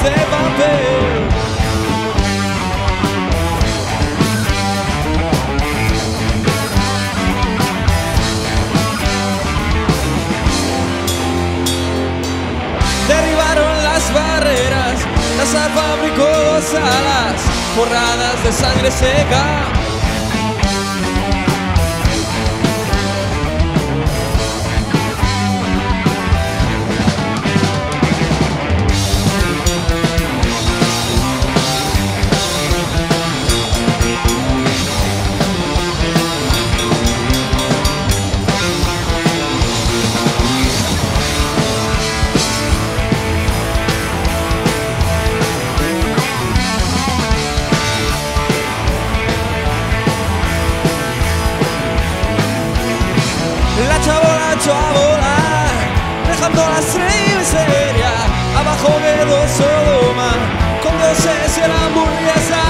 de papel. Derribaron las barreras, Lazar fabricó 2 alas forradas de sangre seca. La chabola echó a volar, dejando la estrella y miseria. Abajo quedó Sodoma, con dioses y la hamburguesa.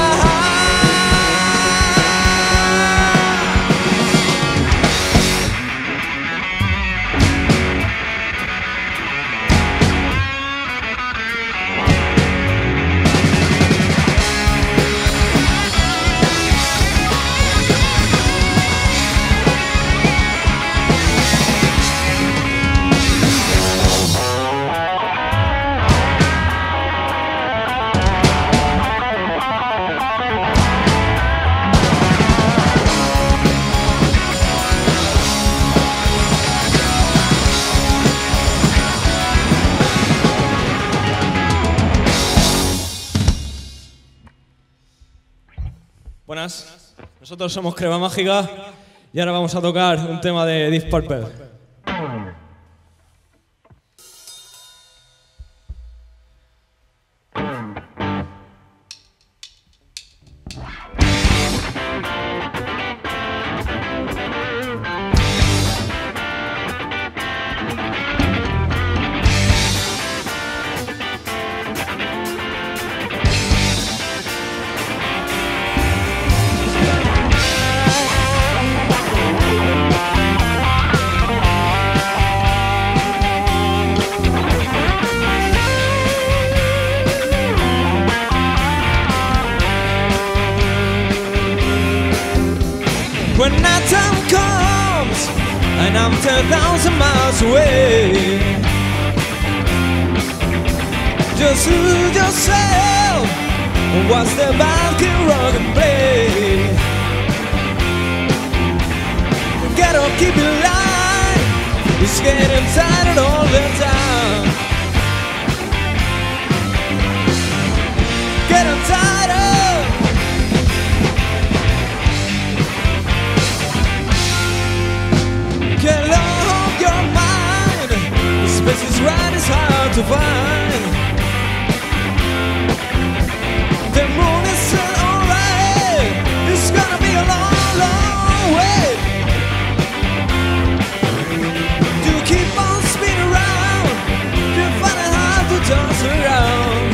Buenas, nosotros somos Crema Mágica y ahora vamos a tocar un tema de Deep Purple. When night time comes and I'm 10,000 miles away, just lose yourself and watch the band can rock and play. Get up, keep it light, it's getting tired all the time. Getting tired. Get off your mind, the space is right, it's hard to find. The moon is still alright, it's gonna be a long, long way. Do keep on spinning around, you find it hard to dance around.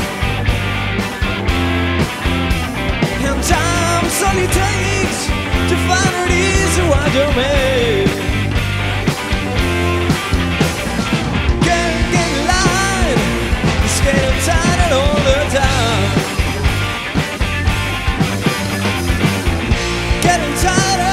And time's all it takes to find it easy what you made. Getting tired all the time. Getting tired.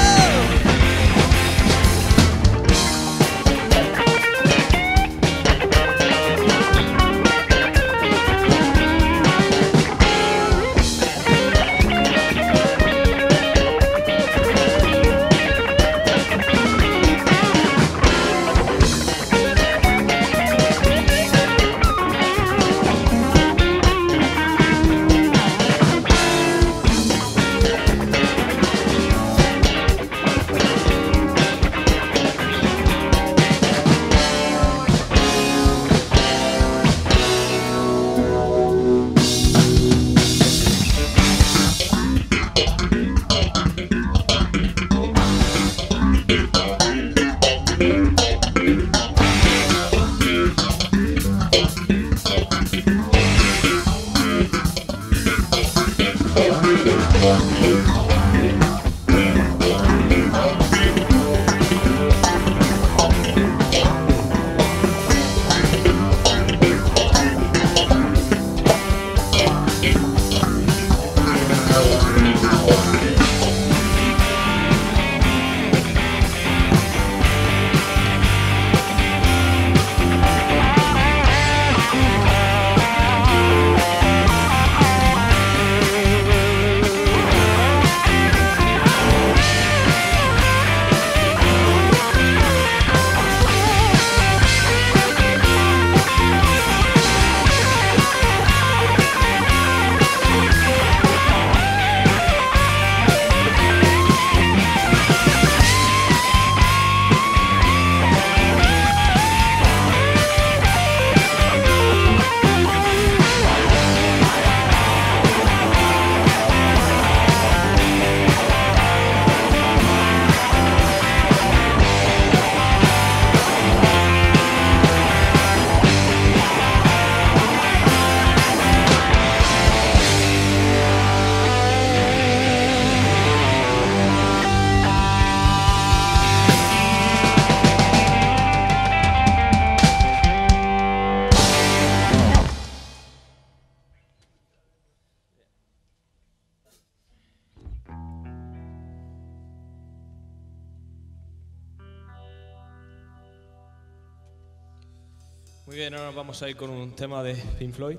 Muy bien, ahora vamos a ir con un tema de Pink Floyd.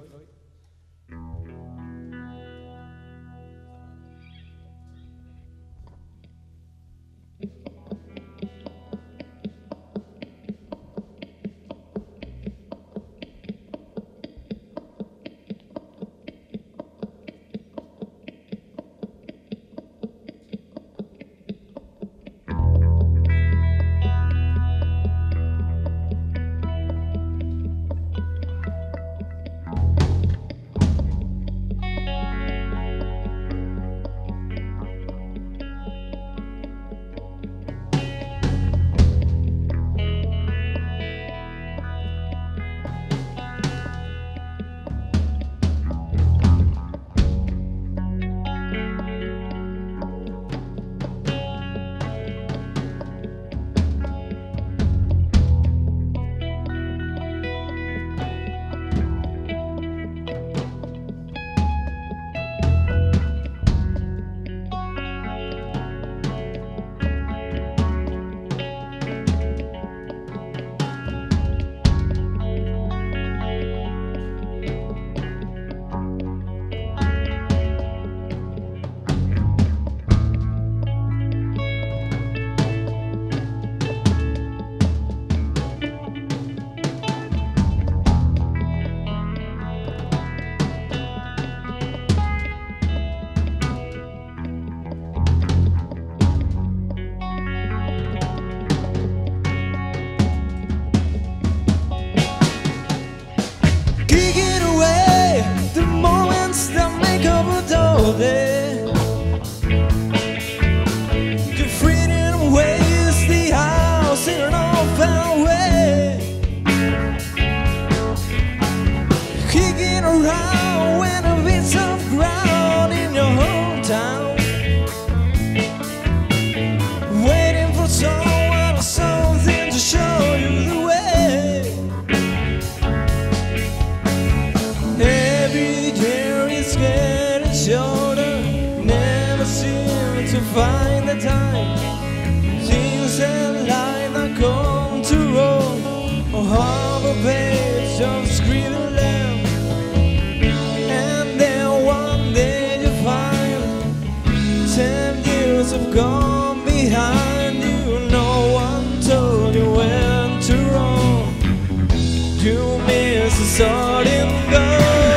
The freedom ways the house in an open way, kicking around when a bit of ground in your hometown, waiting for someone or something to show you the way. Every year it's getting shorter, never seem to find the time. Things in life that come to roll, or half a page of screaming lamb. And then one day you find 10 years have gone behind you. No one told you when to roll. You miss the starting goal.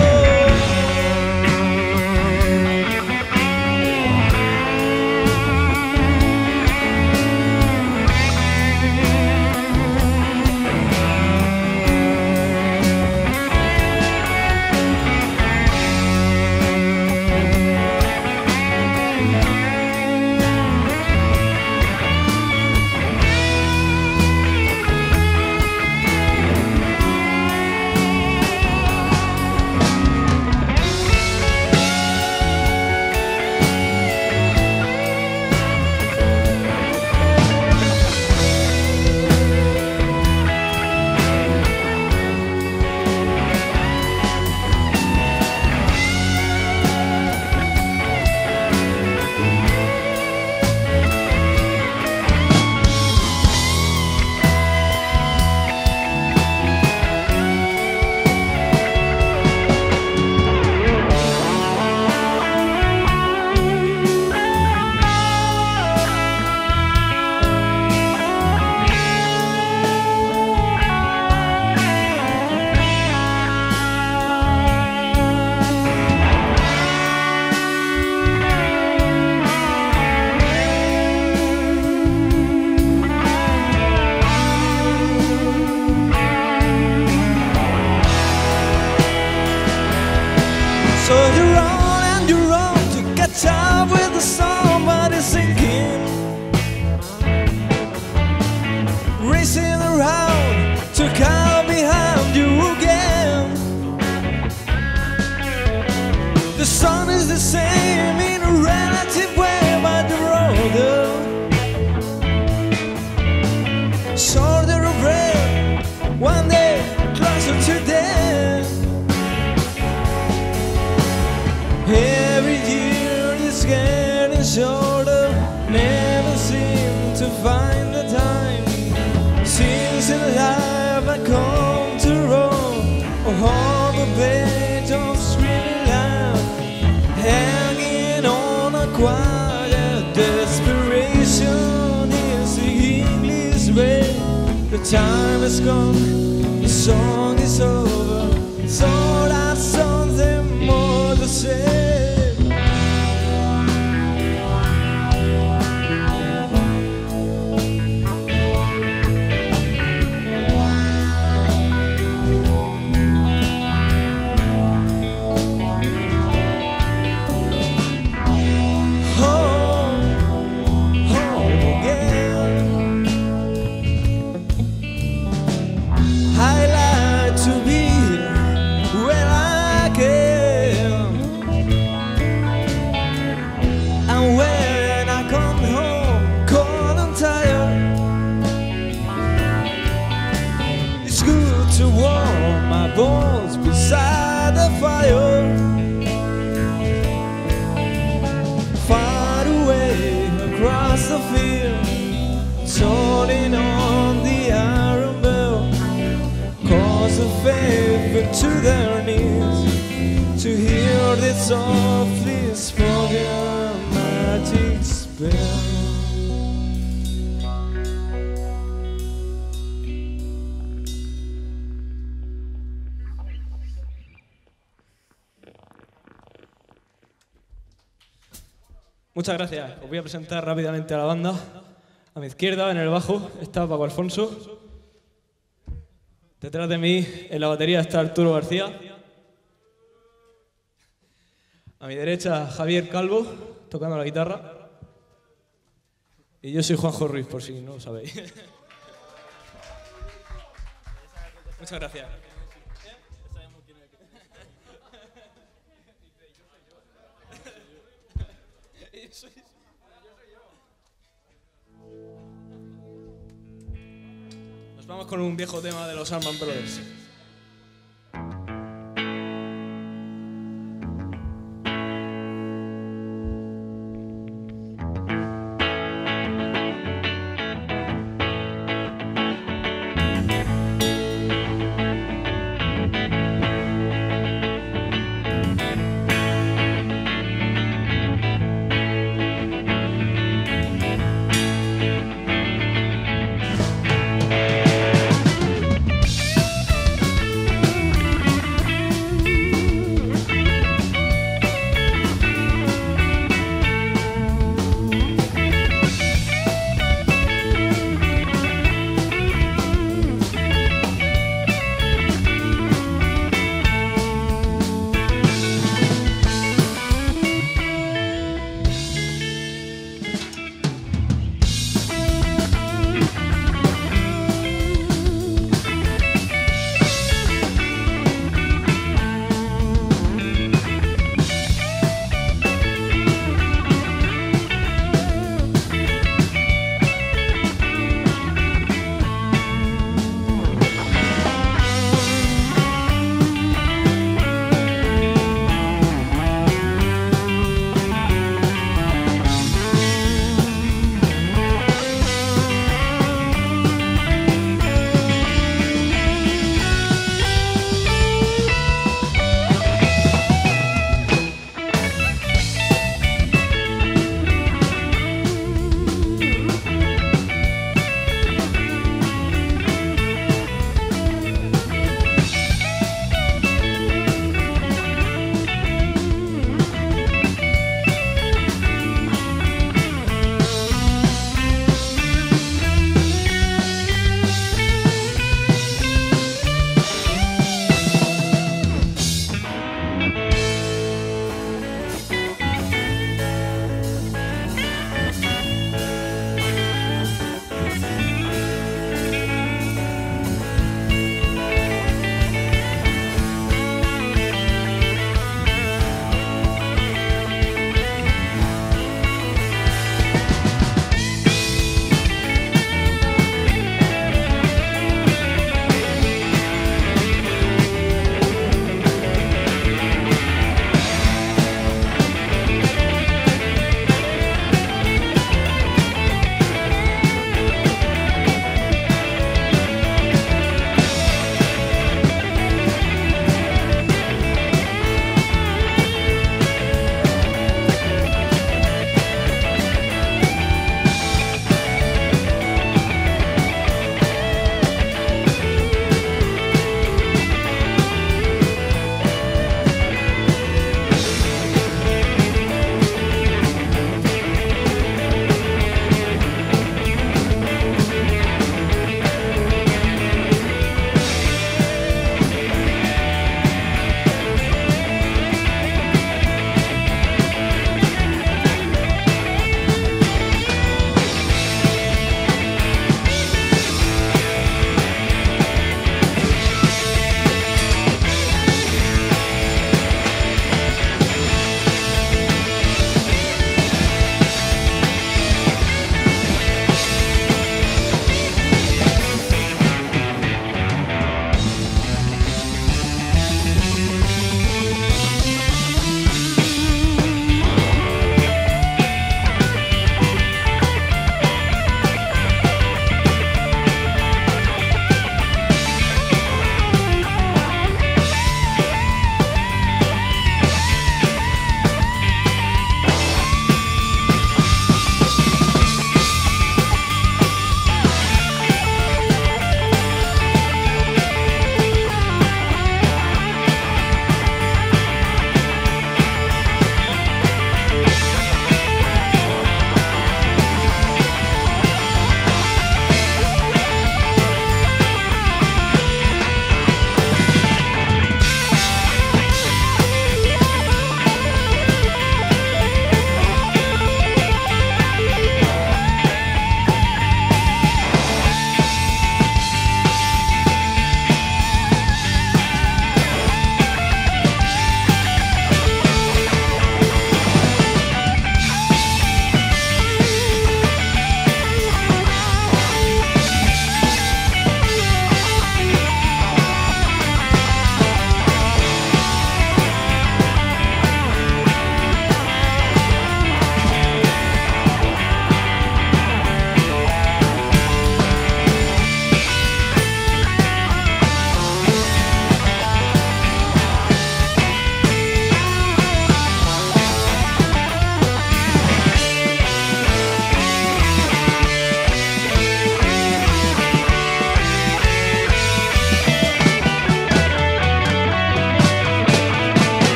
So you're on and you're on to catch up with the somebody sinking, racing around to come behind you again. The sun is the same in a relative way, but you're older, shorter of breath, one day closer to death. Every year is getting shorter, never seem to find the time. Seems in life I come to roll. they don't scream loud, hanging on a quiet desperation is the English way. The time is gone, the song is over, so that's something more to say. Bones beside the fire, far away across the field, toning on the iron bell, cause the faithful to their knees to hear this softly spoken magic spell. Muchas gracias. Os voy a presentar rápidamente a la banda. A mi izquierda, en el bajo, está Paco Alfonso. Detrás de mí, en la batería, está Arturo García. A mi derecha, Javier Calvo, tocando la guitarra. Y yo soy Juanjo Ruiz, por si no lo sabéis. Muchas gracias. Nos vamos con un viejo tema de los Allman Brothers.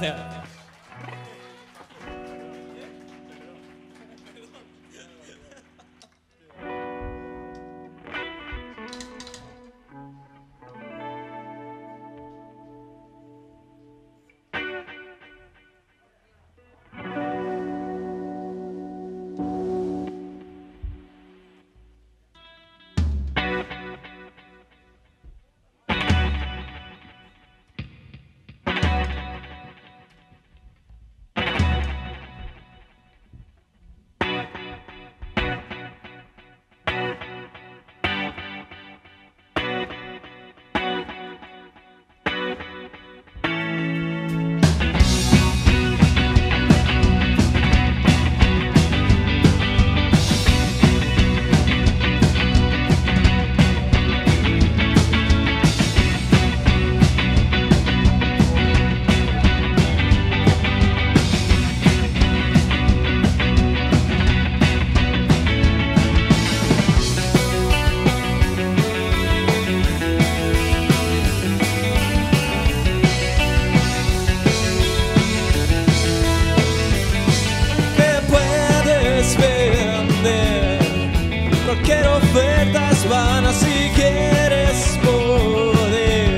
gracias. Cualquier oferta es vana si quieres poder.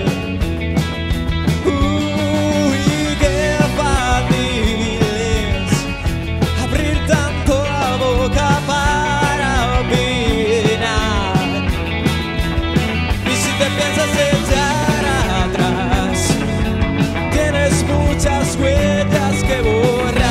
Uy, qué fácil es abrir tanto la boca para opinar. Y si te piensas echar atrás, tienes muchas huellas que borrar.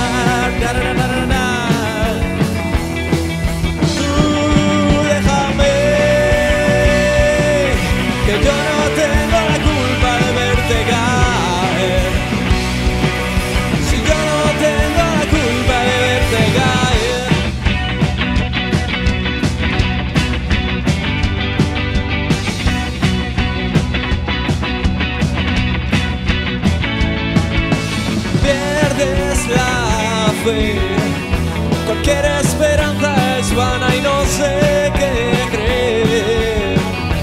Cualquier esperanza es vana y no sé qué creer.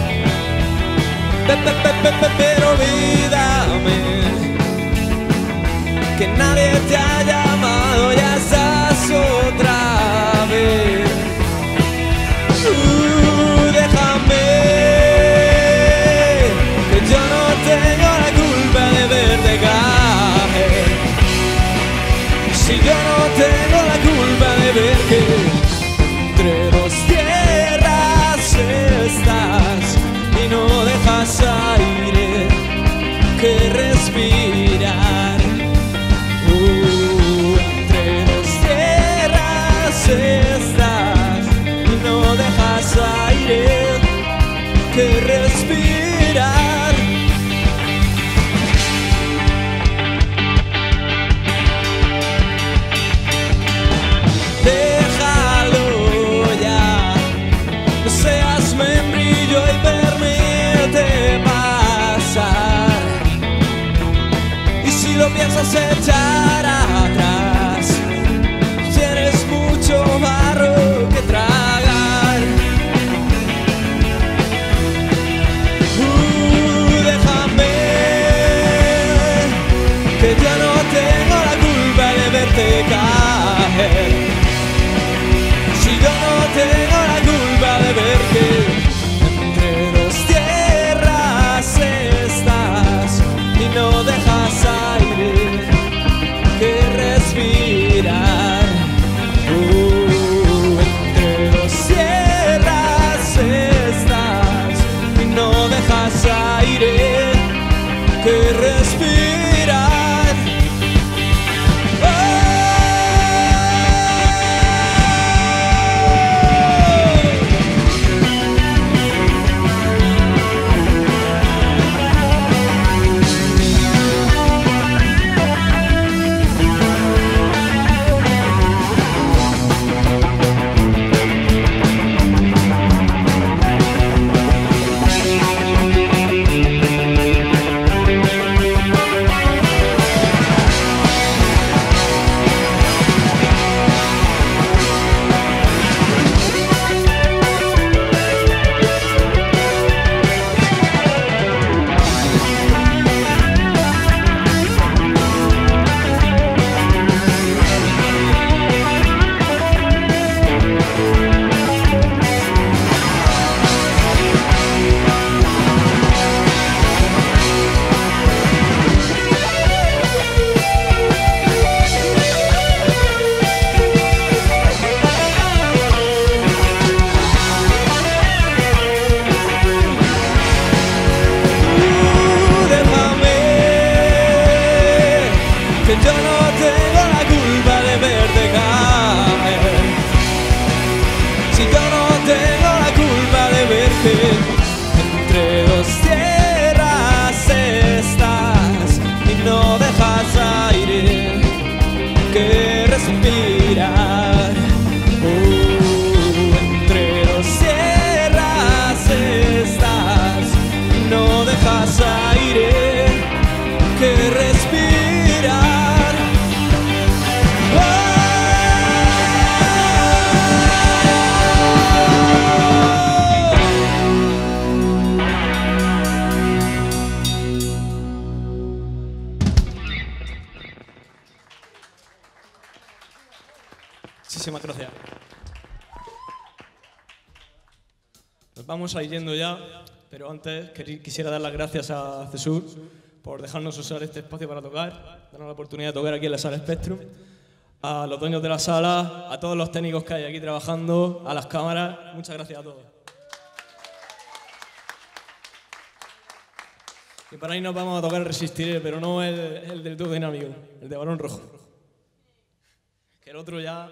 Pero olvídame que nadie te ha llamado, ya estás otra vez. Déjame, que yo no tengo la culpa de verte caer. Si yo no tengo Nos vamos a ir yendo ya, pero antes quisiera dar las gracias a Cesur por dejarnos usar este espacio para tocar, darnos la oportunidad de tocar aquí en la Sala Spectrum, a los dueños de la sala, a todos los técnicos que hay aquí trabajando, a las cámaras. Muchas gracias a todos. Y para ahí nos vamos a tocar Resistiré, pero no el del dúo dinámico, el de Barón Rojo. Que el otro ya...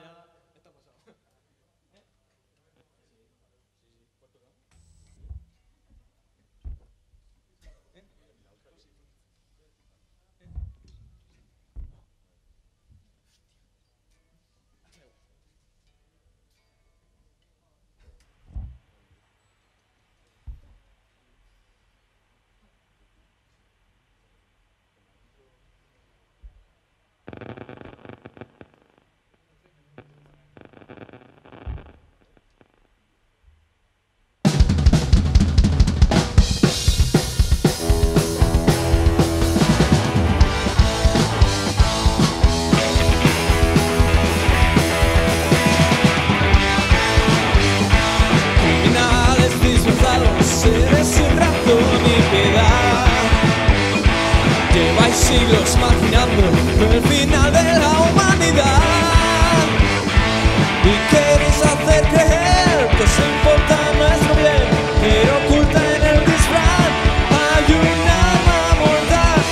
Siglos maquinando el final de la humanidad y queréis hacer creer que os importa nuestro bien, pero oculta en el disfraz hay un arma mortal.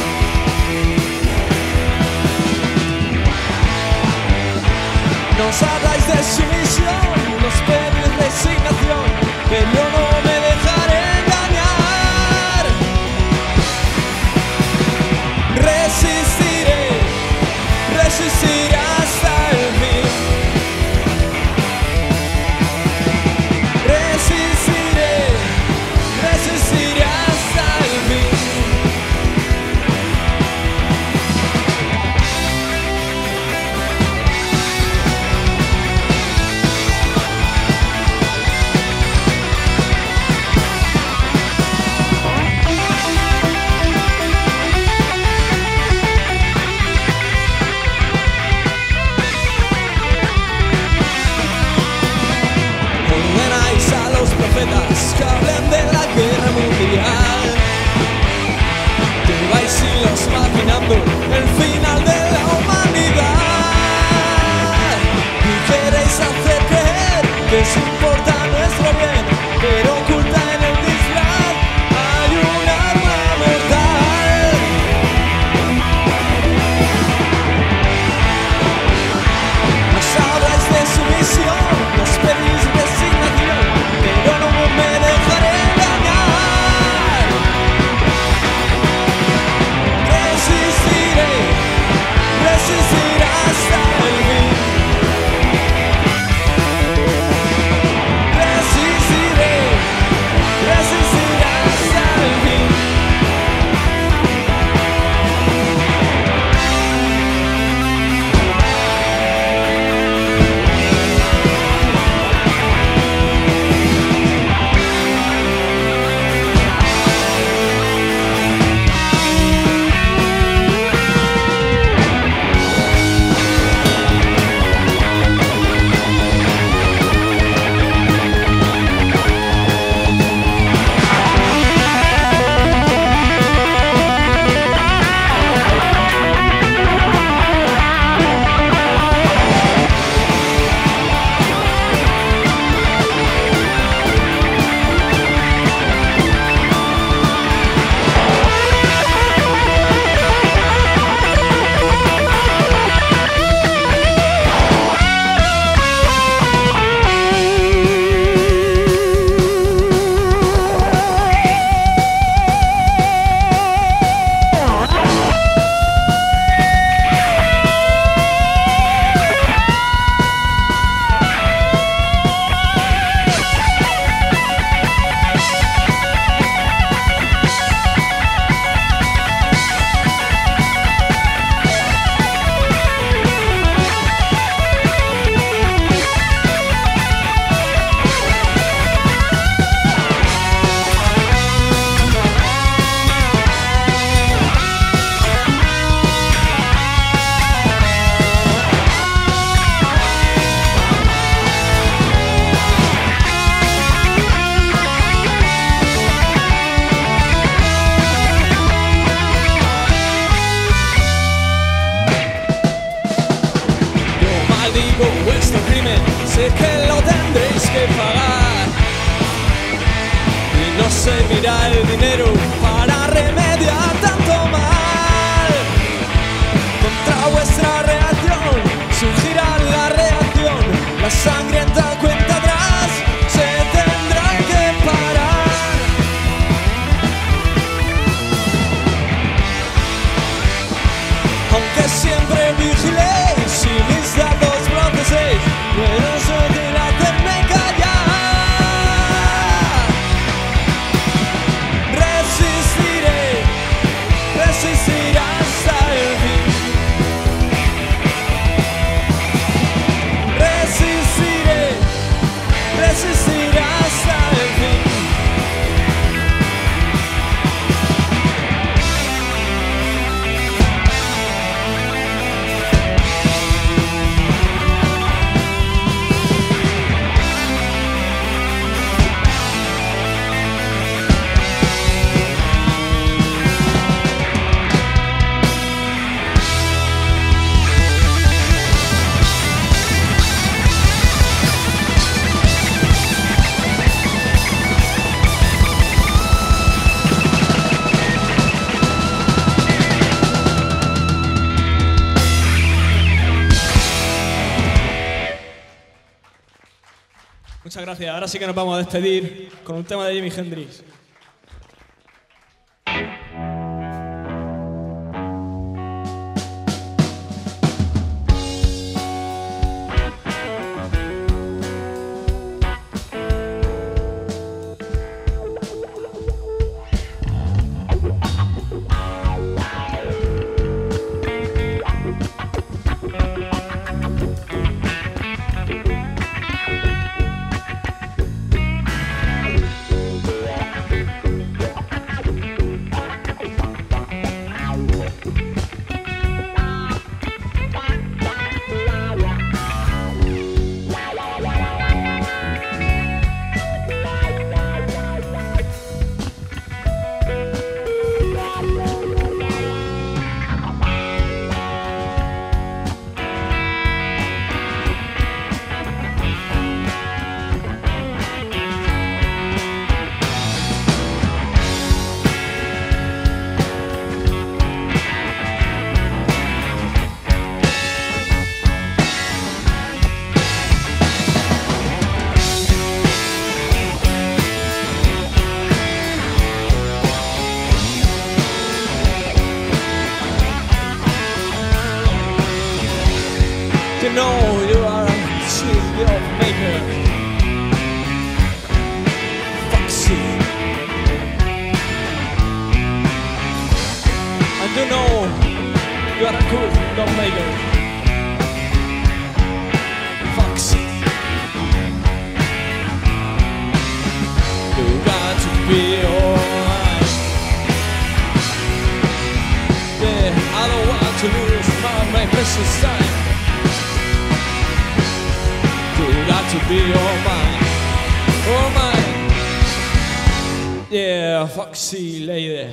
Nos habláis de sumisión, nos pedís resignación, que yo no me dejaré engañar. Resistiré, resistiré hasta el fin. Resistiré, resistiré hasta el fin. Que hablen de la guerra mundial. Lleváis siglos maquinando el final de la humanidad y queréis hacer creer que os importa nuestro bien, pero oculta en el disfraz hay un arma mortal. Nos habláis de sumisión, nos pedís resignación, pero no me dejaré engañar. Resistiré, resistiré hasta el fin. sé que lo tendréis que pagar. Y no se mira el dinero para remediar tanto mal. Contra vuestra reacción surgirá la reacción, la sangrienta cuenta atrás se tendrá que parar. Aunque siempre vigiléis y mis datos proceséis, pero es útil hacerme callar. Resistiré, resistiré hasta el fin. Resistiré, resistiré hasta el fin. Muchas gracias. Ahora sí que nos vamos a despedir con un tema de Jimi Hendrix. You know you are a shield of maker, Foxy. And you know you are a good dog maker, Foxy. You got to be alright. Yeah, I don't want to lose my precious time. You got to be all mine, yeah, Foxy lady.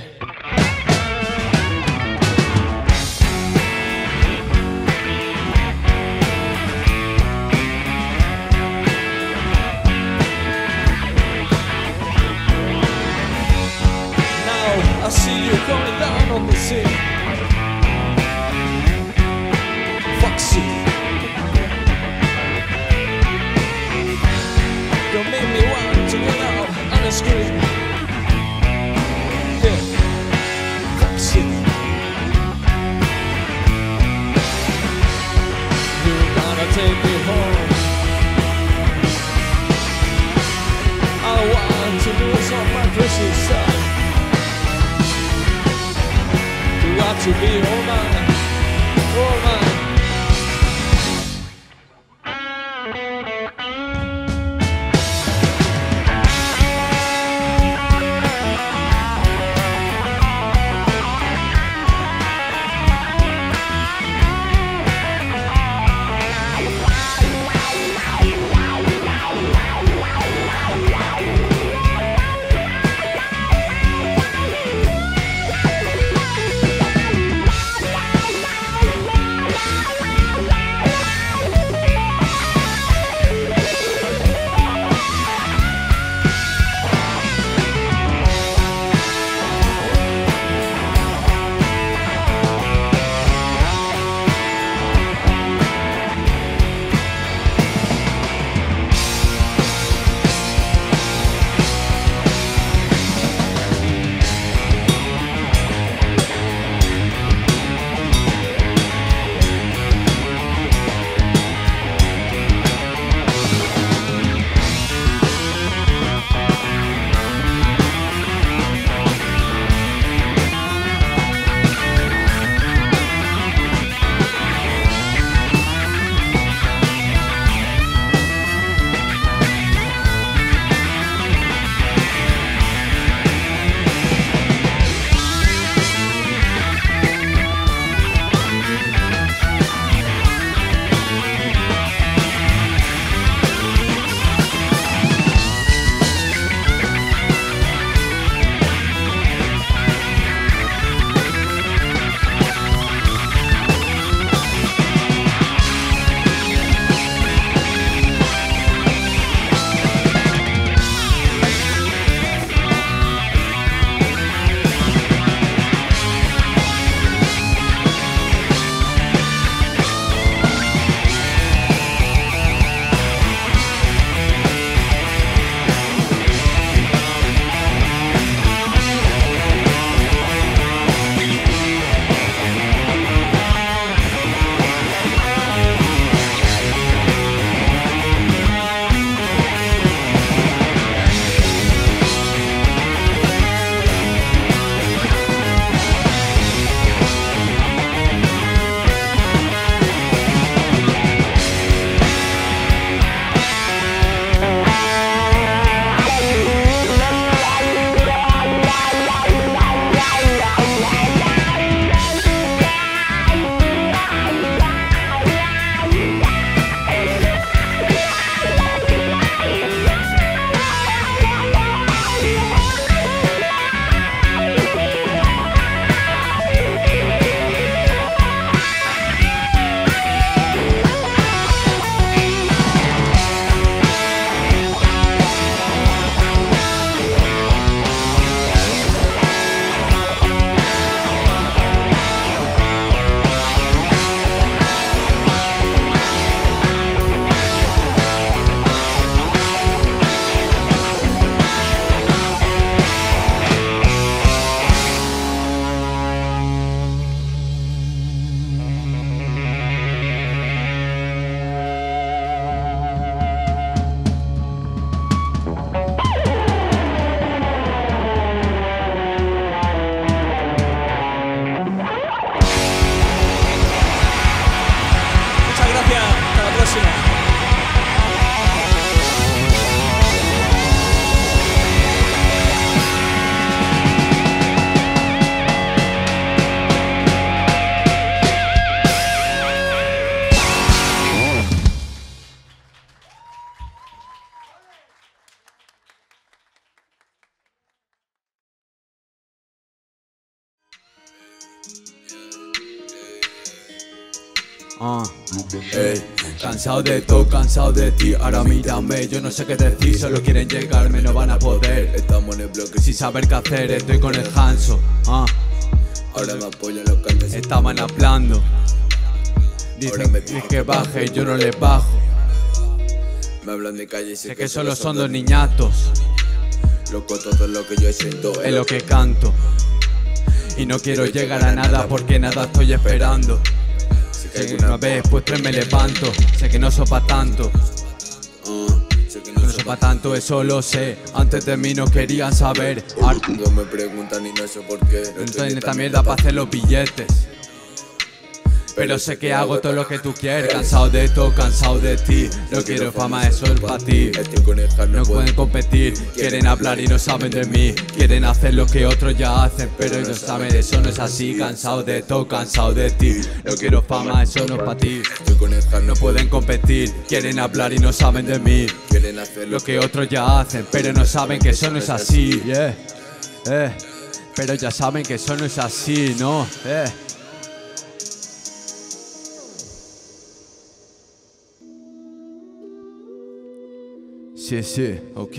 Now I see you going down on the sea, Foxy. Don't make me want to get out and scream. Yeah, Foxy. You're gonna take me home. I want to lose all my precious time. You got to be all mine, all mine. Cansado de todo, cansado de ti. Ahora mírame, yo no sé qué decir. Solo quieren llegarme, no van a poder. Estamos en el bloque sin saber qué hacer. Estoy con el Hanso. Ahora me apoyan los cantes. Estaban hablando. Dicen que baje, yo no les bajo. Me hablan de calle y sé que solo son dos niñatos. Loco, todo lo que yo siento es lo que canto. Y no quiero llegar a nada porque nada estoy esperando. Sé que una vez pues tres me levanto. Sé que no sopa tanto. Sé que no sopa tanto, eso lo sé. Antes de mí no querían saber. No me preguntan y no sé por qué. No estoy en esta mierda para hacer los billetes. Pero sé que hago todo lo que tú quieres. Cansado de todo, cansado de ti. No quiero fama, eso es para ti. No pueden competir, quieren hablar y no saben de mí. Quieren hacer lo que otros ya hacen, pero ellos saben, eso no es así. Cansado de todo, cansado de ti. No quiero fama, eso no es para ti. No pueden competir, quieren hablar y no saben de mí. Quieren hacer lo que otros ya hacen, pero no saben que eso no es así. Pero ya saben que eso no es así, ¿no? Sí, ok.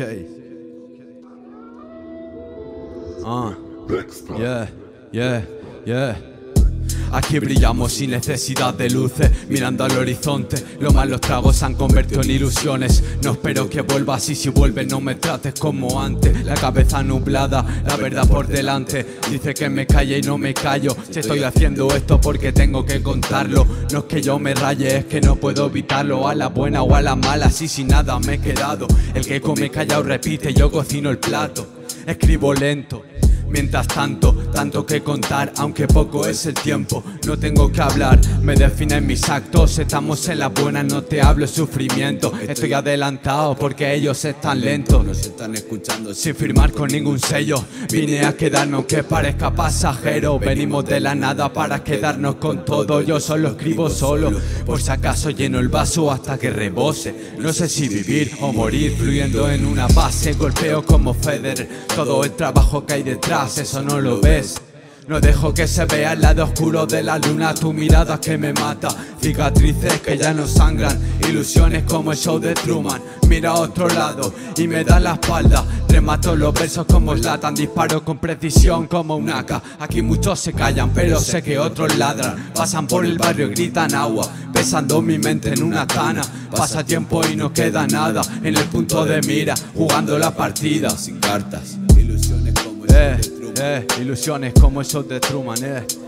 Yeah. Aquí brillamos sin necesidad de luces, mirando al horizonte. Los malos tragos se han convertido en ilusiones. No espero que vuelvas y si vuelves no me trates como antes. La cabeza nublada, la verdad por delante. Dice que me calle y no me callo. Si estoy haciendo esto porque tengo que contarlo. No es que yo me raye, es que no puedo evitarlo. A la buena o a la mala, así sin nada me he quedado. El que come callado repite, yo cocino el plato. Escribo lento. Mientras tanto que contar, aunque poco es el tiempo. No tengo que hablar, me definen mis actos. Estamos en la buena, no te hablo de sufrimiento. Estoy adelantado porque ellos están lentos. Nos están escuchando sin firmar con ningún sello. Vine a quedarme aunque parezca pasajero. Venimos de la nada para quedarnos con todo. Yo solo escribo solo, por si acaso lleno el vaso hasta que rebose. No sé si vivir o morir fluyendo en una base. Golpeo como Federer, todo el trabajo que hay detrás. Eso no lo ves. No dejo que se vea el lado oscuro de la luna. Tu mirada que me mata. Cicatrices que ya no sangran. Ilusiones como el show de Truman. Mira a otro lado y me da la espalda. Remato los versos como Zlatan. Disparo con precisión como un AK. Aquí muchos se callan pero sé que otros ladran. Pasan por el barrio y gritan agua. Pesando mi mente en una tana. Pasa tiempo y no queda nada. En el punto de mira, jugando la partida. Sin cartas. Ilusiones como el show de Truman. Ilusiones como el show de Truman,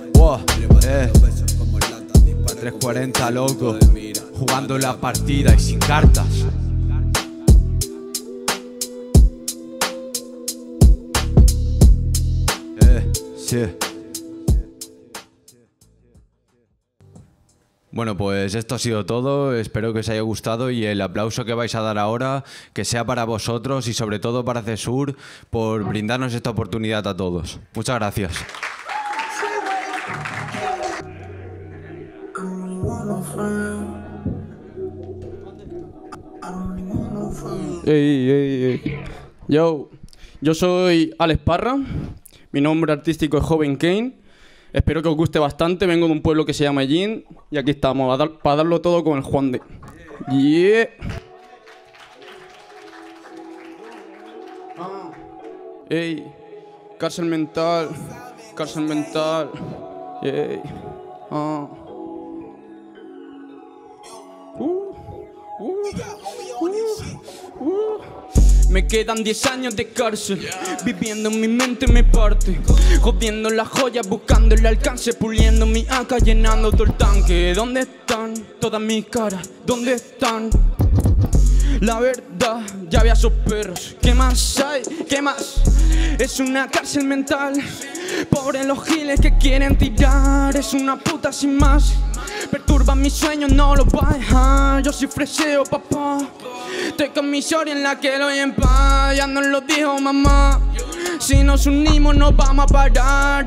340 loco, jugando la partida y sin cartas. Sí. Bueno, pues esto ha sido todo, espero que os haya gustado y el aplauso que vais a dar ahora que sea para vosotros y sobre todo para CESUR por brindarnos esta oportunidad a todos. Muchas gracias. Ey. Yo soy Alex Parra, mi nombre artístico es Joven Kane. Espero que os guste bastante, vengo de un pueblo que se llama Ellín y aquí estamos para darlo todo con el Juan de. Yeah. Ey, cárcel mental. Ey. Me quedan 10 años de cárcel, viviendo en mi mente me parte, jodiendo las joyas, buscando el alcance, puliendo mi AK, llenando todo el tanque. ¿Dónde están todas mis caras? ¿Dónde están? La verdad, ya vi a esos perros. ¿Qué más hay? ¿Qué más? Es una cárcel mental. Pobres los giles que quieren tirar. Es una puta sin más. Perturban mis sueños, no los va a dejar. Yo soy freseo, papá. Estoy con mi shorty en la que lo en paz. Ya nos lo dijo mamá. Si nos unimos nos vamos a parar.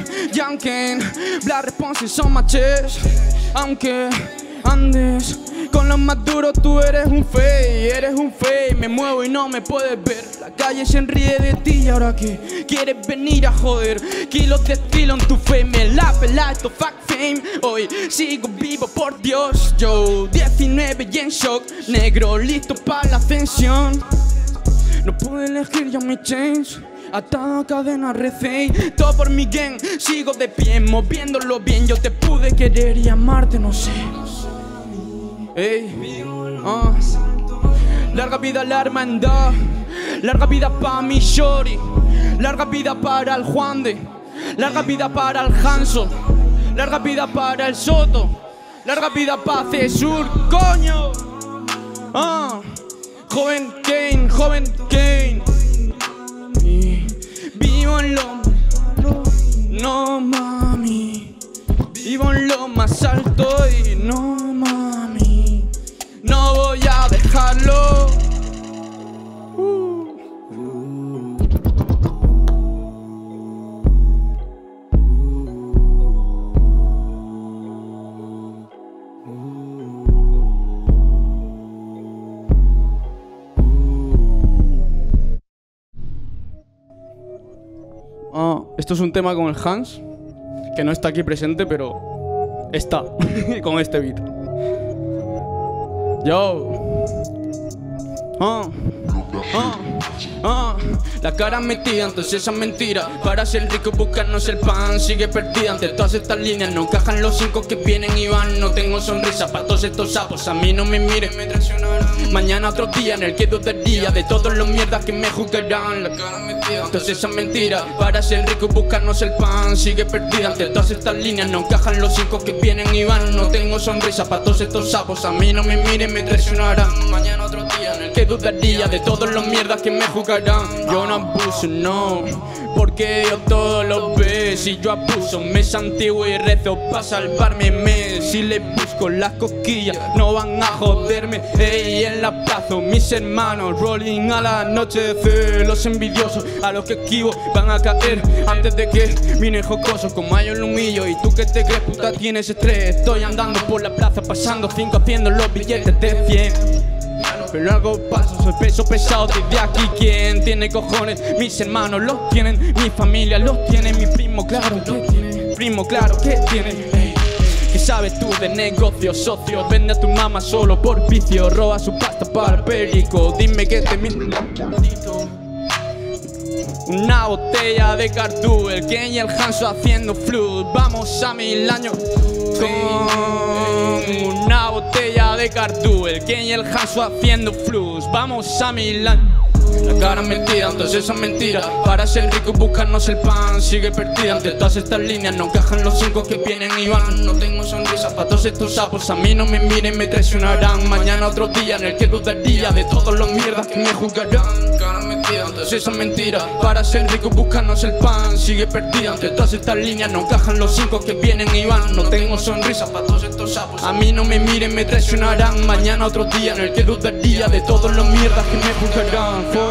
Yankin, Black Responses son maches. Aunque andes con los más duros, tú eres un fake, me muevo y no me puedes ver. La calle se ríe de ti y ahora que quieres venir a joder. Kilos de estilo en tu fe, me la pela esto fuck fame. Hoy sigo vivo por Dios, yo 19 y en shock, negro listo para la ascensión. No pude elegir yo mi change, hasta cadena recé. Todo por mi gang, sigo de pie, moviéndolo bien. Yo te pude querer y amarte, no sé. Ey, larga vida a la hermandad, larga vida pa' mi shorty, larga vida para el Juande, larga vida para el Hanso, larga vida para el Soto, larga vida pa' Cesur, coño. Joven Kane, y vivo en lo no mami, vivo en lo más alto y no mami, no voy a dejarlo. Esto es un tema con el Hans, que no está aquí presente, pero está con este beat. Yo. La cara metida ante esa mentira. Para ser rico buscarnos el pan. Sigue perdida ante todas estas líneas. No encajan los 5 que vienen y van. No tengo sonrisa para todos estos sapos. A mí no me miren, me traicionarán. Mañana otro día en el que dudaría de todos los mierdas que me juzgarán. La cara metida ante esa mentira. Para ser rico buscarnos el pan. Sigue perdida ante todas estas líneas. No encajan los 5 que vienen y van. No tengo sonrisa para todos estos sapos. A mí no me miren, me traicionarán. Mañana otro día en el que dudaría de todos los mierdas que me juzgarán. Yo no abuso, no, porque yo todo lo veo. Si yo abuso, me santiguo y rezo pa' salvarme. Si le busco las cosquillas, no van a joderme. Ey, en la plaza, mis hermanos, rolling a la noche de los envidiosos, a los que esquivo van a caer antes de que vienen jocosos. Como yo lo humillo y tú que te crees puta tienes estrés. Estoy andando por la plaza, pasando 5 haciendo los billetes de 100. Pero algo pasa, soy peso pesado desde aquí. ¿Quién tiene cojones? Mis hermanos los tienen, mi familia los tiene, mi primo claro que tiene, primo claro que tiene. Hey, ¿qué sabes tú de negocios, socio? Vende a tu mamá solo por vicio, roba su pasta para el perico. Dime que te miente. Una botella de Cardú, el Ken y el Hanso haciendo flux. Vamos a 1000 años con una botella de Cardú, el Ken y el Hanso haciendo flux. Vamos a 1000 años. La cara mentira, entonces esa mentira. Para ser rico buscarnos el pan. Sigue perdida ante todas estas líneas. No encajan los 5 que vienen y van. No tengo sonrisa para todos estos sapos. A mí no me miren, me traicionarán. Mañana otro día en el que dudaría de todos los mierdas que me juzgarán. Cara mentira, entonces esa mentira. Para ser rico buscarnos el pan. Sigue perdida ante todas estas líneas. No encajan los 5 que vienen y van. No tengo sonrisa para todos estos sapos. A mí no me miren, me traicionarán. Mañana otro día en el que dudaría de todos los mierdas que me juzgarán.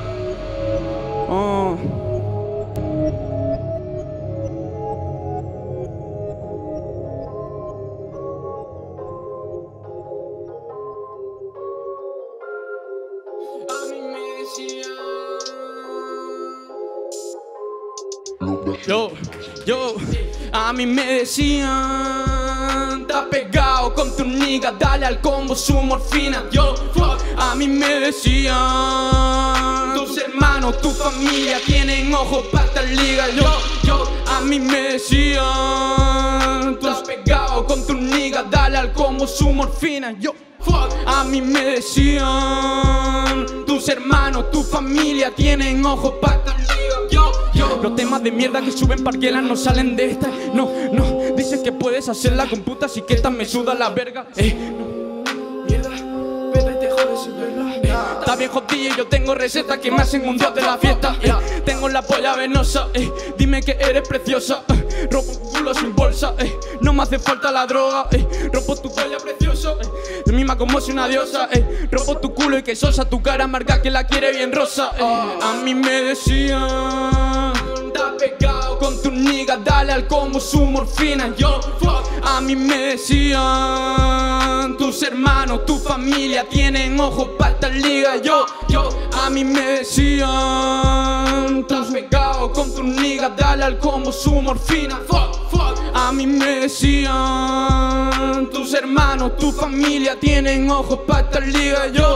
A mí me decían, está pegado con tu nigga, dale al combo su morfina. A mí me decían, tus hermanos, tu familia tienen ojos para esta liga. A mí me decían, tú has pegado con tu nigga, dale al combo su morfina. A mí me decían, tus hermanos, tu familia tienen ojos para esta liga. Los temas de mierda que suben parguelas no salen de esta. No, dices que puedes hacerla con puta, así que esta me suda la verga. Mierda, vete y te jodes sin verla. Está bien jodido y yo tengo recetas que me hacen un dios de la fiesta. Tengo la polla venosa, dime que eres preciosa. Rompo tu culo sin bolsa, no me hace falta la droga. Rompo tu polla preciosa, mima como si una diosa. Rompo tu culo y que sosa tu cara amarga que la quiere bien rosa. A mí me decían, pegado con tu nigga, dale al combo su morfina. Yo, fuck, a mí me decían tus hermanos, tu familia tienen ojos para esta liga. Yo, a mí me decían, estás pegado con tu nigga, dale al combo su morfina. Fuck, fuck, a mí me decían tus hermanos, tu familia tienen ojos para esta liga. Yo.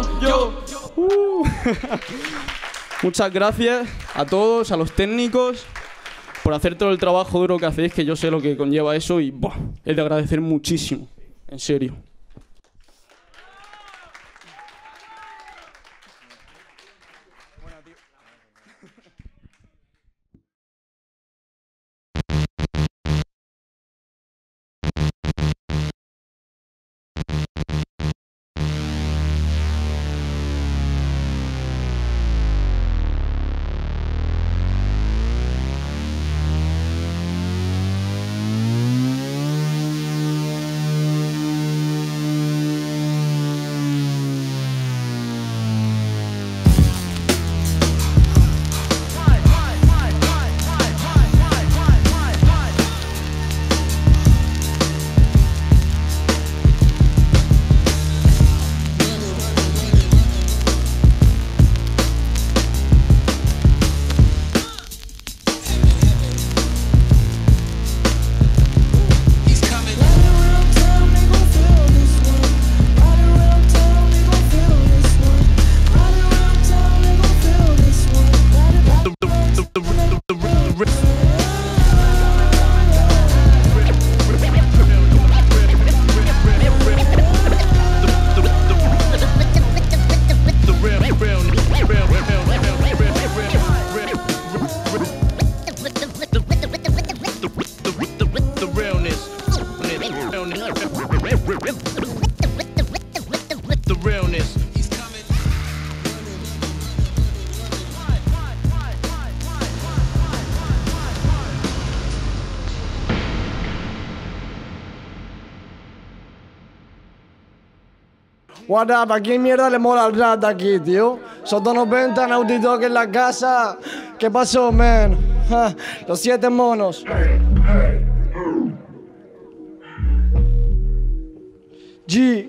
Muchas gracias a todos, a los técnicos, por hacer todo el trabajo duro que hacéis, que yo sé lo que conlleva eso y es de agradecer muchísimo, en serio. What up, ¿a quién mierda le mola el rap de aquí, tío? Soto 90, Naughty Dog en la casa. ¿Qué pasó, man? Los 7 monos. G.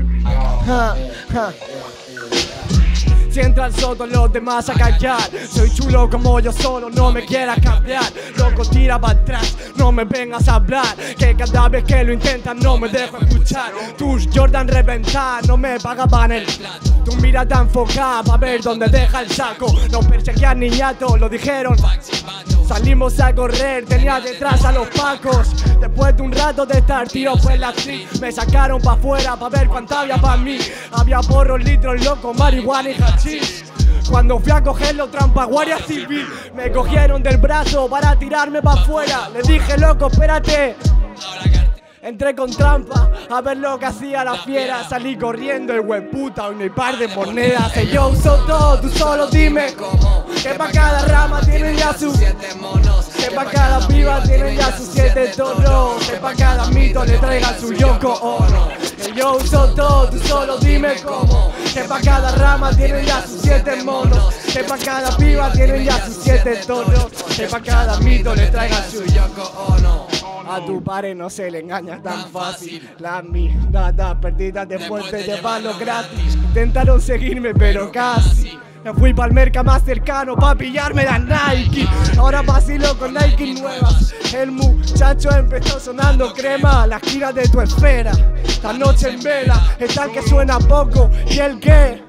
Si entra el soto, los demás a callar. Soy chulo como yo solo, no me quieras cambiar. Loco, tira para atrás, no me vengas a hablar. Que cada vez que lo intentan no me dejo escuchar. Tus Jordan reventar, no me pagaban el plato. Tu mirada enfocada pa' ver dónde deja el saco. No perseguían niñato, lo dijeron. Salimos a correr, tenía detrás a los pacos. Después de un rato de estar tío pues la street, me sacaron pa' afuera pa' ver cuánto había pa' mí. Había porros, litros, loco, marihuana y hachís. Cuando fui a cogerlo, trampa guardia civil. Me cogieron del brazo para tirarme pa' afuera. Le dije, loco, espérate. Entré con trampa a ver lo que hacía la fiera. Salí corriendo, el hueputa, y mi par de monedas. Que yo uso todo, tú solo dime cómo. Que pa' cada rama tienen ya sus 7 monos. Que pa' cada piba tienen ya sus 7 toros. Que pa' cada mito le traigan su Yoko Ono. Que yo uso todo, tú solo dime cómo. Que pa' cada rama tienen ya sus 7 monos. Que pa' cada piba tienen ya sus 7 toros. Que pa' cada mito le traigan su Yoko Ono. A tu padre no se le engaña tan fácil. La mirada perdida después de llevarlo gratis. Intentaron seguirme pero casi. Me fui pa'l merca más cercano pa' pillarme la Nike. Ahora vacilo con Nike nuevas. El muchacho empezó sonando crema. La gira de tu esfera. Esta noche en vela. Está el que suena poco y el que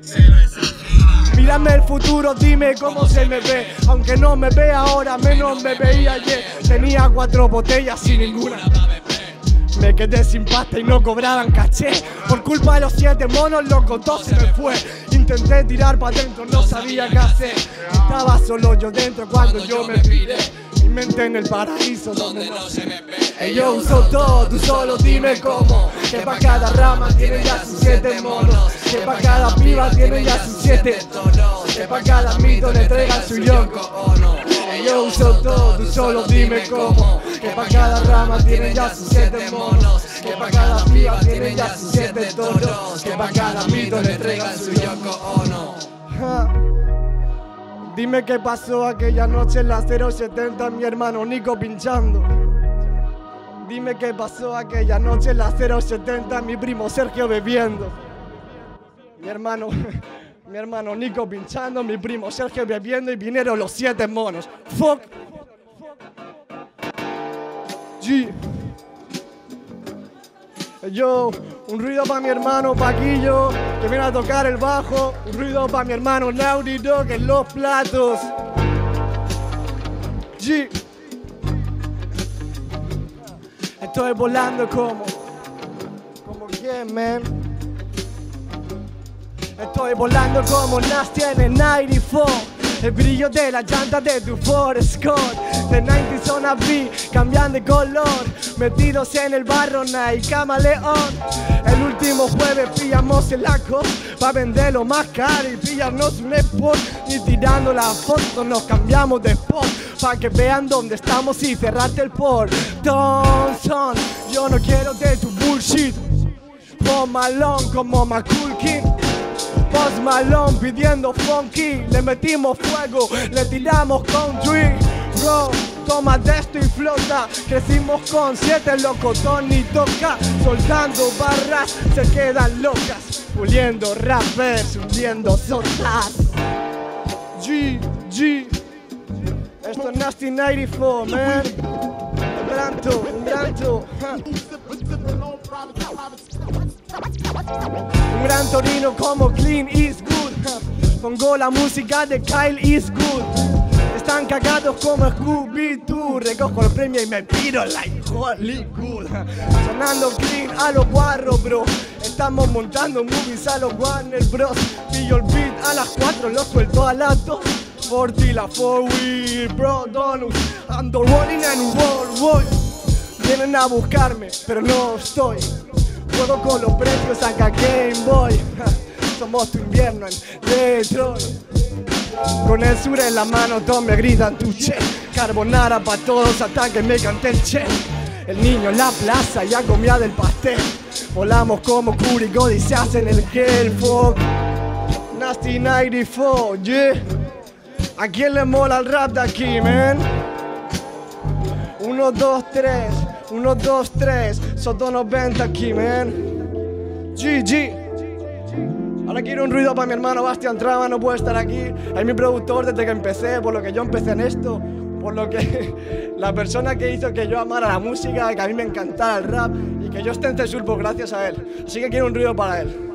mírame el futuro, dime cómo se me ve. Aunque no me ve ahora, menos me veía ayer. Tenía 4 botellas sin ninguna. Me quedé sin pasta y no cobraban caché. Por culpa de los 7 monos, loco, todo se me fue. Intenté tirar pa' dentro, no sabía qué hacer. Estaba solo yo dentro cuando yo me piré. Mi mente en el paraíso donde no se me ve. Yo uso todo, tú solo dime cómo. Que pa' cada rama tiene ya sus 7 monos. Que pa' cada piba tiene ya sus 7 tonos. Que pa' cada mito le traigan su Yoko Ono. Yo uso todo, tú solo dime cómo. Que pa' cada rama tiene ya sus 7 monos. Que pa' cada piba tiene ya sus 7 tonos. Que pa' cada mito le traigan su Yoko Ono. Dime qué pasó aquella noche en la 070, mi hermano Nico pinchando. Dime qué pasó aquella noche en la 070, mi primo Sergio bebiendo. Mi hermano Nico pinchando, mi primo Sergio bebiendo y vinieron los 7 monos. Fuck. G. Yo, un ruido para mi hermano Paquillo, que viene a tocar el bajo. Un ruido para mi hermano Naughty Dog en los platos. G. Estoy volando como quién, man. Estoy volando como Nasty en el 94. El brillo de la llanta de tu Ford Escort. De 90 Zona B, cambian de color. Metidos en el barro, Nike Camaleón. El último jueves pillamos el ACO pa' venderlo más caro y pillarnos un spot. Y tirando la foto nos cambiamos de spot pa' que vean dónde estamos y cerrarte el portón. Son, yo no quiero de tu bullshit. Post Malone como McCulkin. Post Malone pidiendo funky. Le metimos fuego, le tiramos country. Bro, toma de esto y flota. Crecimos con 7 locotón y toca. Soltando barras, se quedan locas. Puliendo rappers, hundiendo sotas. G. Esto es Nasty 94, man. Un gran torino como Clint Eastwood. Pongo la música de Kyle Eastwood. Están cagados como Scooby-Doo. Recojo el premio y me piro like Hollywood. Sonando clean a los guarros, bro. Estamos montando movies a los Warner Bros. Pillo el beat a las 4, lo suelto a las 2. 40 la 4-wheel, bro, donuts. Ando rolling en un World War. Vienen a buscarme, pero no estoy. Juego con los precios, saca Game Boy. Somos tu invierno en Detroit. Con el sur en la mano, todos me gritan tu che. Carbonara pa' todos hasta que me cante el che. El niño en la plaza ya comía del pastel. Volamos como Curicó y se hacen el Hellfog. Nasty 94, yeah. ¿A quién le mola el rap de aquí, man? 1, 2, 3, 1, 2, 3. Soto 90 aquí, man. GG. Ahora quiero un ruido para mi hermano Bastian Traba, no puede estar aquí. Es mi productor desde que empecé, por lo que yo empecé en esto. Por lo que la persona que hizo que yo amara la música, que a mí me encantara el rap y que yo esté en Cesurpo gracias a él. Así que quiero un ruido para él.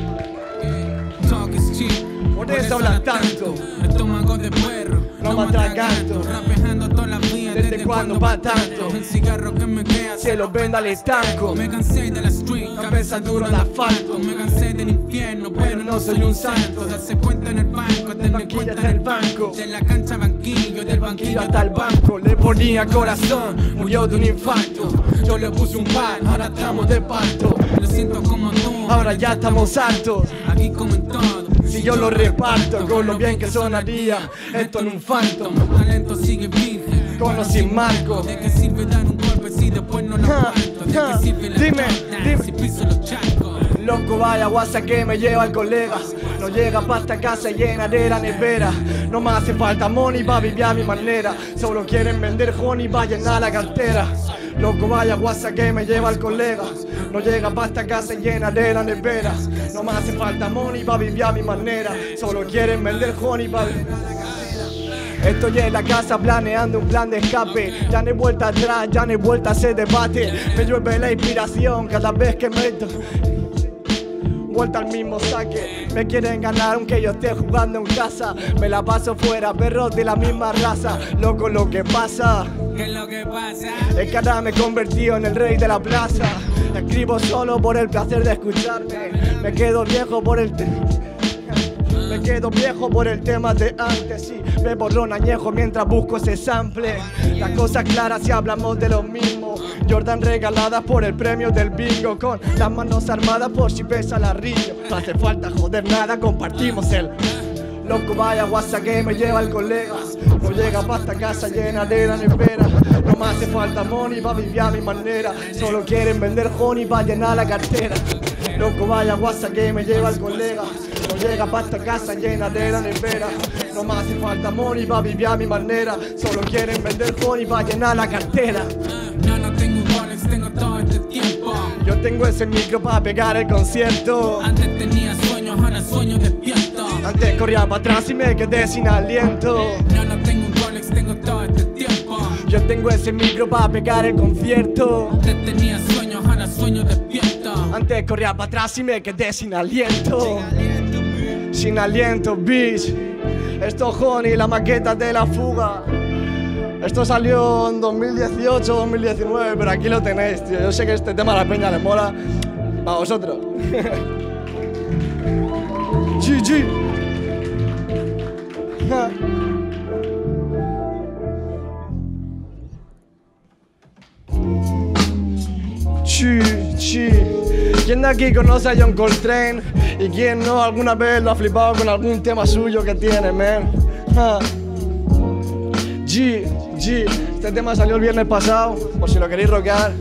Por eso hablas tanto. Estómago de perro, no me atraganto. Rapeando toda la vida, ¿Desde cuándo va tanto? El cigarro que me queda Se lo venda al estanco. Me cansé de la street, Cabeza dura al asfalto. Me cansé del infierno, pero no soy un santo. Darse cuenta en el banco, tener cuenta en el banco. De la cancha banquillo, del banquillo Hasta el banco le ponía corazón, murió de un infarto. Yo le puse un pan, ahora estamos de parto. Lo siento como tú, Ahora ya estamos hartos. aquí como en todo. Si yo lo reparto con lo bien que sonaría esto en un phantom. Talento sigue virgen, Con o sin marco. ¿de qué sirve dar un golpe si después no lo aguanto? ¿De qué sirve la Dime, torta dime. si piso los charcos? Loco, vaya guasa que me lleva el colega. No llega pa' esta casa llena de la nevera. No me hace falta money pa' vivir a mi manera. Solo quieren vender honey pa' llenar la cartera. Loco, vaya guasa que me lleva el colega. No llega pa' esta casa llena de la nevera. No me hace falta money pa' vivir a mi manera. Solo quieren vender honey pa' Estoy en la casa planeando un plan de escape. Ya no hay vuelta atrás, ya no hay vuelta a ese debate. Me llueve la inspiración cada vez que meto vuelta al mismo saque. Me quieren ganar aunque yo esté jugando en casa. Me la paso fuera, perros de la misma raza. Loco, lo que pasa ¿Qué es lo que pasa? es que ahora me he convertido en el rey de la plaza. Escribo solo por el placer de escucharme. Me quedo viejo por el tema de antes. Sí, bebo ron añejo mientras busco ese sample. Las cosas claras si hablamos de lo mismo. Jordan regaladas por el premio del bingo. Con las manos armadas por si pesa la rillo. No hace falta joder nada, compartimos el loco, vaya guasa que me lleva el colega. No llega pa' esta casa llena de la nevera. No me hace falta money pa' vivir a mi manera. Solo quieren vender honey pa' llenar la cartera. Loco, vaya guasa que me lleva el colega. No llega pa' esta casa llena de la nevera. No me hace falta money pa' vivir a mi manera. Solo quieren vender honey pa' llenar la cartera. No tengo un Rolex, tengo todo este tiempo. Yo tengo ese micro pa' pegar el concierto. Antes tenía sueños, ahora sueño despierto. Antes corría para atrás y me quedé sin aliento. No tengo un Rolex, tengo todo este tiempo. Yo tengo ese micro pa' pegar el concierto. Antes tenía sueños, ahora sueño despierto. Antes corría para atrás y me quedé sin aliento. Sin aliento, bitch. Esto honey, la maqueta de la fuga. Esto salió en 2018, 2019, pero aquí lo tenéis, tío. Yo sé que este tema a la peña le mola. Para vosotros. GG. ¿Quién de aquí conoce a John Coltrane? ¿Y quién no alguna vez lo ha flipado con algún tema suyo que tiene, man? Este tema salió el viernes pasado, por si lo queréis rockear.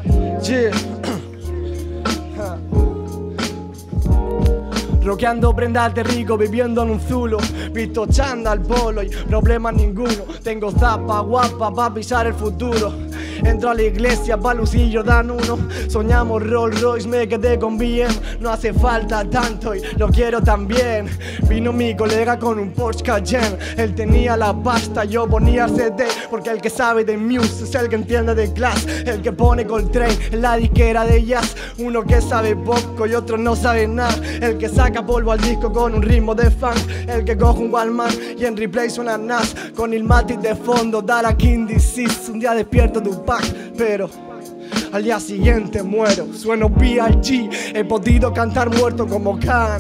Rockeando prendas de rico, viviendo en un zulo. Visto chándal, polo y problemas ninguno. Tengo zapa guapa pa' pisar el futuro. Entro a la iglesia pa' Lucillo dan uno. Soñamos Rolls Royce, me quedé con BM. No hace falta tanto y lo quiero también. Vino mi colega con un Porsche Cayenne. Él tenía la pasta, yo ponía CD. Porque el que sabe de Muse es el que entiende de class. El que pone Coltrane en la disquera de jazz. Uno que sabe poco y otro no sabe nada. El que saca polvo al disco con un ritmo de funk. El que coge un Walkman y en replay suena Nas. Con Illmatic de fondo, da la King Disease. Un día despierto tu pack, pero al día siguiente muero. Sueno B.I.G. He podido cantar muerto como Khan.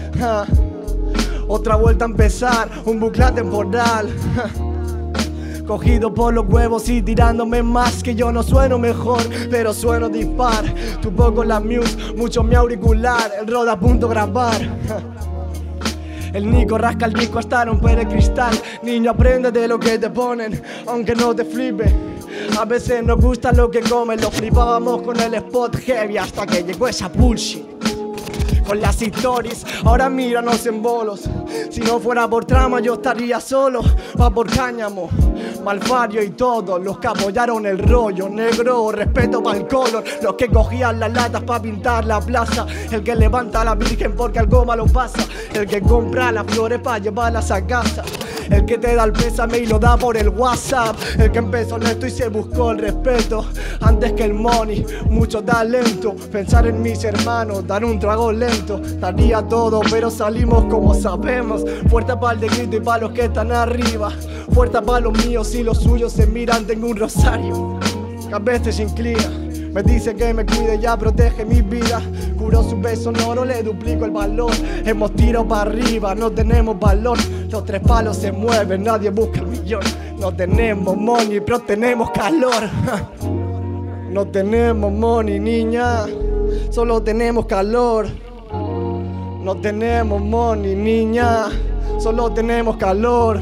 Otra vuelta a empezar, un bucle temporal. Cogido por los huevos y tirándome más. Que yo no sueno mejor, pero sueno dispar. Tu poco la muse, mucho mi auricular. El Rode a punto de grabar. El Nico rasca el disco hasta romper el cristal. Niño, aprende de lo que te ponen, aunque no te flipe. A veces nos gusta lo que comen. Lo flipábamos con el spot heavy hasta que llegó esa bullshit. Con las stories, ahora míranos en bolos. Si no fuera por trama yo estaría solo. Va por cáñamo, Malfario y todos los que apoyaron el rollo negro. Respeto pa'l color, los que cogían las latas pa' pintar la plaza. El que levanta a la virgen porque algo malo pasa. El que compra las flores pa' llevarlas a casa. El que te da el pésame y lo da por el WhatsApp. El que empezó honesto y se buscó el respeto antes que el money, mucho talento. Pensar en mis hermanos, dar un trago lento. Daría todo, pero salimos como sabemos. Fuerte para el de grito y para los que están arriba. Fuerte para los míos y los suyos se miran. Tengo un rosario que a veces se inclina. Me dice que me cuide, ya protege mi vida. Curó su beso sonoro, le duplico el valor. Hemos tirado para arriba, no tenemos valor. Los tres palos se mueven, nadie busca el millón. No tenemos money, pero tenemos calor. No tenemos money, niña, solo tenemos calor. No tenemos money, niña, solo tenemos calor.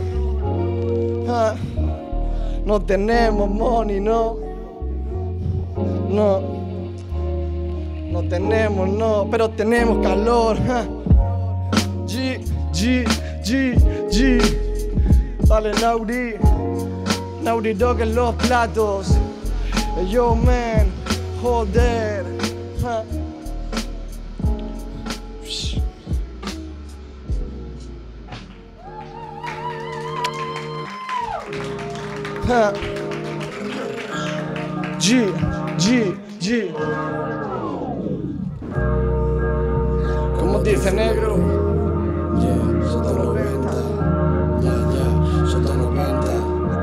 No tenemos money, no. No, no tenemos, no, pero tenemos calor. G. Dale, Naughty Dog en los platos. Yo, man, joder. G. Como dice negro. Sota 90. Sota 90.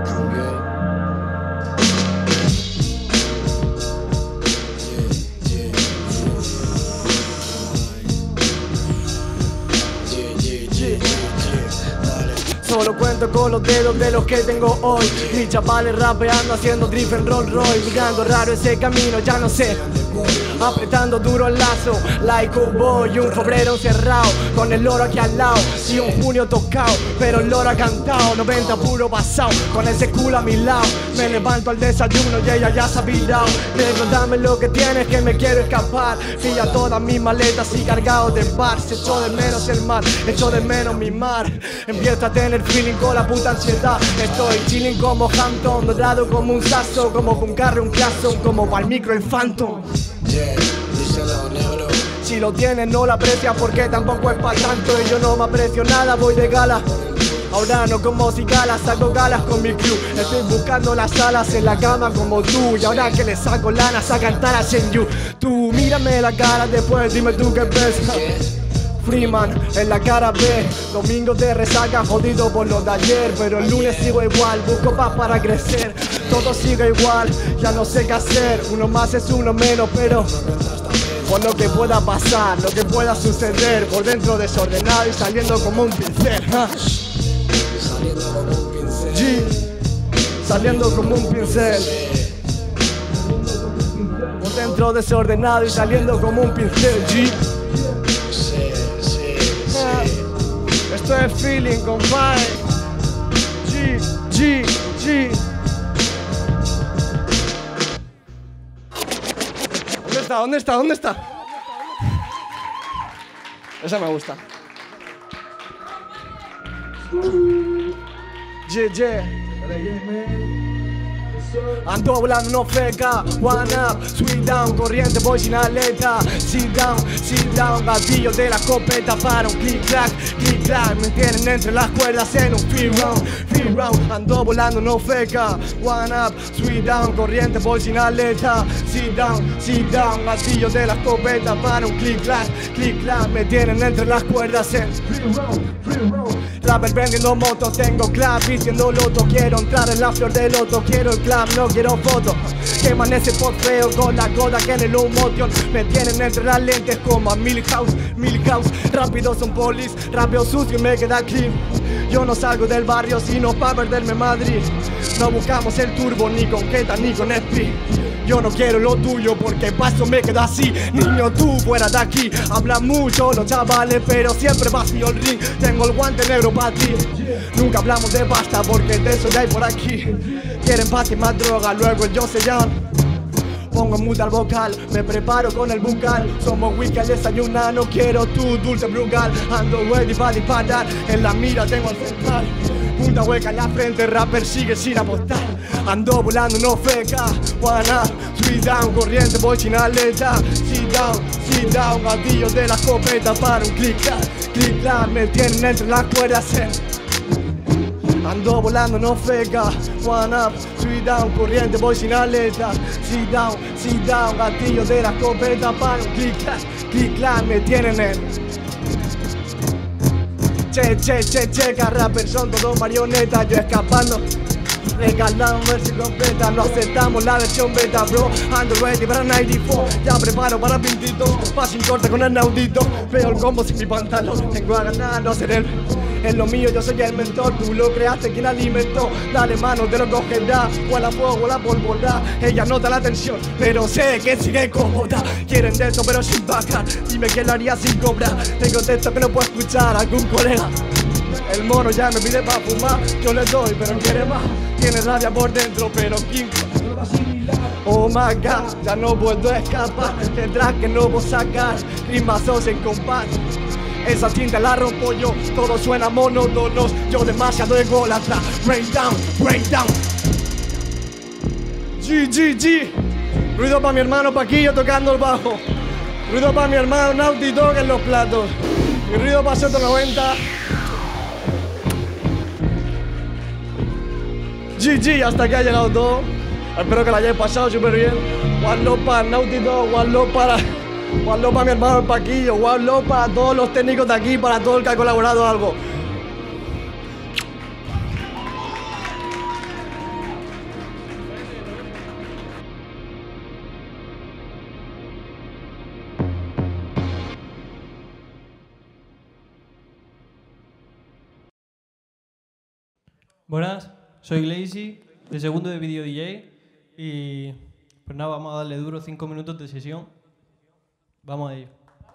Solo cuento con los dedos de los que tengo hoy. Mis chavales rapeando, haciendo drift en Rolls Royce. Mirando raro ese camino, ya no sé apretando duro el lazo, like un boy, un febrero encerrado, con el loro aquí al lado. Sí, un junio tocado, pero el loro ha cantado. 90 puro pasado, con ese culo a mi lado. Me levanto al desayuno y ella ya se ha virado. Negro, dame lo que tienes que me quiero escapar. Pilla todas mis maletas y cargado de bar. Se echó de menos el mar, echo de menos mi mar. Empiezo a tener feeling con la puta ansiedad. Estoy chilling como Hampton, dorado como un sasso, como con carro un claxon, como pa'l micro el Phantom. Si lo tienes no lo aprecias porque tampoco es pa' tanto. Y yo no me aprecio nada, voy de gala. Ahora no como cigalas, saco galas con mi crew. Estoy buscando las alas en la cama como tú. Y ahora que le saco lanas a cantar a Shen Yu. Tú mírame la cara después, dime tú qué ves. Freeman en la cara B, domingo de resaca jodido por lo de ayer. Pero el lunes sigo igual, busco paz para crecer. Todo sigue igual, ya no sé qué hacer. Uno más es uno menos, pero por lo que pueda pasar, lo que pueda suceder. Por dentro desordenado y saliendo como un pincel. G, saliendo como un pincel. Por dentro desordenado y saliendo como un pincel. G. Esto es feeling, compadre. G, G, G. ¿Dónde está? ¿Dónde está? ¿Dónde está? Esa me gusta. G, G. Ando volando, no feca, one up, sweet down, corriente, voy sin aleta. Sit down, gatillo de la escopeta para un click clack, me tienen entre las cuerdas en un free round. Ando volando, no feca, one up, sweet down, corriente, voy sin aleta. Sit down, gatillo de la escopeta para un click clack, me tienen entre las cuerdas en free round. Rapper vendiendo motos, tengo clap, vistiendo loto. Quiero entrar en la flor del loto, quiero el clap, no quiero fotos. Queman ese pot feo con la coda que en el motion. Me tienen entre las lentes como a Milhouse. Rápido son polis, rápido sucio y me queda clean. Yo no salgo del barrio sino pa' perderme Madrid. No buscamos el turbo ni con Keta ni con Speed. Yo no quiero lo tuyo porque paso me queda así. Niño, tú fuera de aquí. Hablan mucho los chavales pero siempre vacío el ring. Tengo el guante negro para ti. Nunca hablamos de pasta porque de eso ya hay por aquí. Quieren paz y más droga, luego el yo se llama. Pongo mute al vocal, me preparo con el bucal. Somos whisky al desayunar, no quiero tu dulce brugal. Ando ready para disparar, en la mira tengo el central. Punta hueca en la frente, rapper sigue sin apostar. Ando volando, no feca, one up, sweet down, corriente, voy sin aleta. Sit down, gatillo de la escopeta para un click clap, me tienen entre las cuerdas Ando volando, no feca, one up, sweet down, corriente, voy sin aleta. Sit down, gatillo de la escopeta para un click clap, me tienen en. Che, rapper son todos marionetas, yo escapando. Regalamos versión completa, no aceptamos la versión beta, bro. Ando ready para 94, ya preparo para pintito. Pa' sin corte con el naudito, veo el combo sin mi pantalón. Tengo a ganar, no ser en lo mío yo soy el mentor. Tú lo creaste, quien alimentó. Dale mano, te lo cogerá. Huela fuego, la pólvora. Ella nota la tensión, pero sé que sigue cómoda. Quieren de esto pero sin bajar. Dime quién lo haría sin cobrar. Tengo texto que no puedo escuchar algún colega. El mono ya me pide pa' fumar. Yo le doy pero quiere más. Tiene rabia por dentro pero King. Oh my god, ya no puedo escapar. Tendrás que no puedo sacar rimazos en compás. Esa tinta la rompo yo, todo suena monótonos. Yo demasiado ególatra. Rain down. G. Ruido pa' mi hermano Paquillo tocando el bajo. Ruido pa' mi hermano Naughty Dog en los platos. Y ruido pa' 190. GG, hasta que ha llegado todo. Espero que lo hayáis pasado súper bien. One love para Naughty Dog, one love para mi hermano el Paquillo, one love para todos los técnicos de aquí, para todo el que ha colaborado algo. Buenas, soy Lazy, de segundo de Video DJ y pues nada, vamos a darle duro 5 minutos de sesión. Vamos a ello.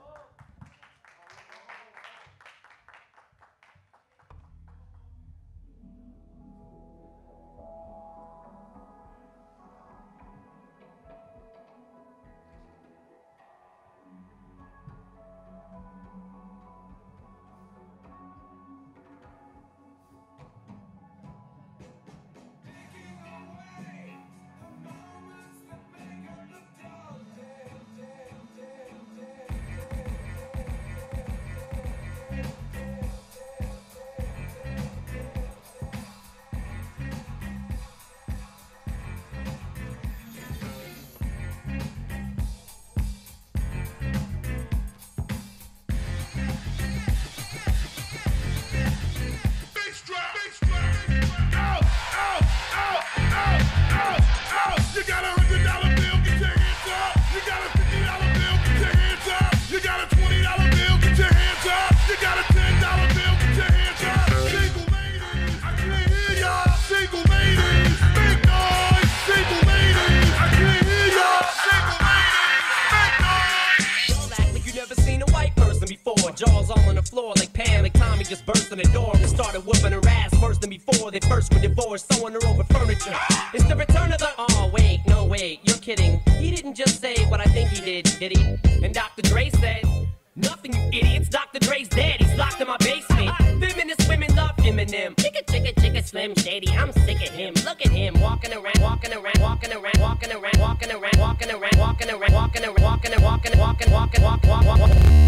Jaws all on the floor like Pam and Tommy just burst in the door and started whooping her ass worse than before. They first were divorced, sewing her over furniture. It's the return of the... Oh, wait, no, wait, you're kidding. He didn't just say what I think he did he? And Dr. Dre said, nothing, you idiots. Dr. Dre's dead, he's locked in my basement. Feminist women love Eminem. Chicka, chicka, chicka, Slim Shady, I'm sick of him. Look at him, walking around, walking around, walking around, walking around, walking around, walking around, walking around, walking around, walking around, walking, walking, walking, walk, walk, walk, walk.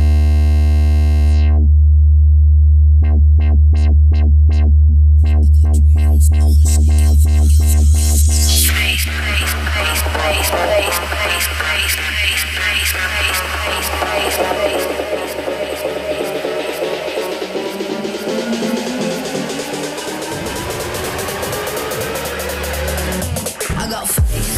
I got face.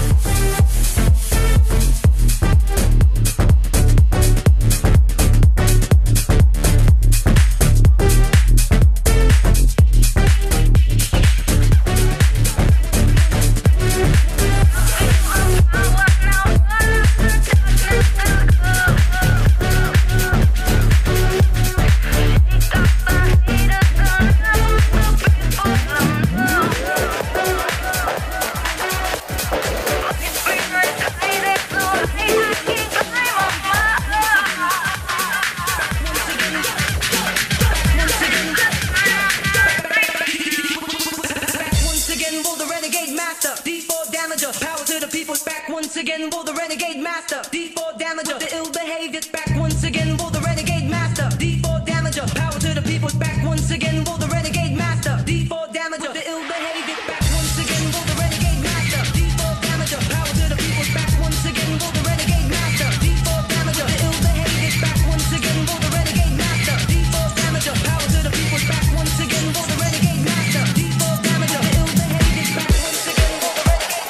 Again, for the renegade master, D4 damager, the ill behavior back once again, for the renegade master, D4 damager, power to the people back once again, for the renegade master, D4 damager, the ill behavior back once again, for the renegade master, D4 damager, power to the people back once again, for the renegade master, D4 damager, the ill behavior back once again, for the renegade master, D4 damager, power to the people back once again, for the renegade master, D4 damager, the ill behavior back once again, for the renegade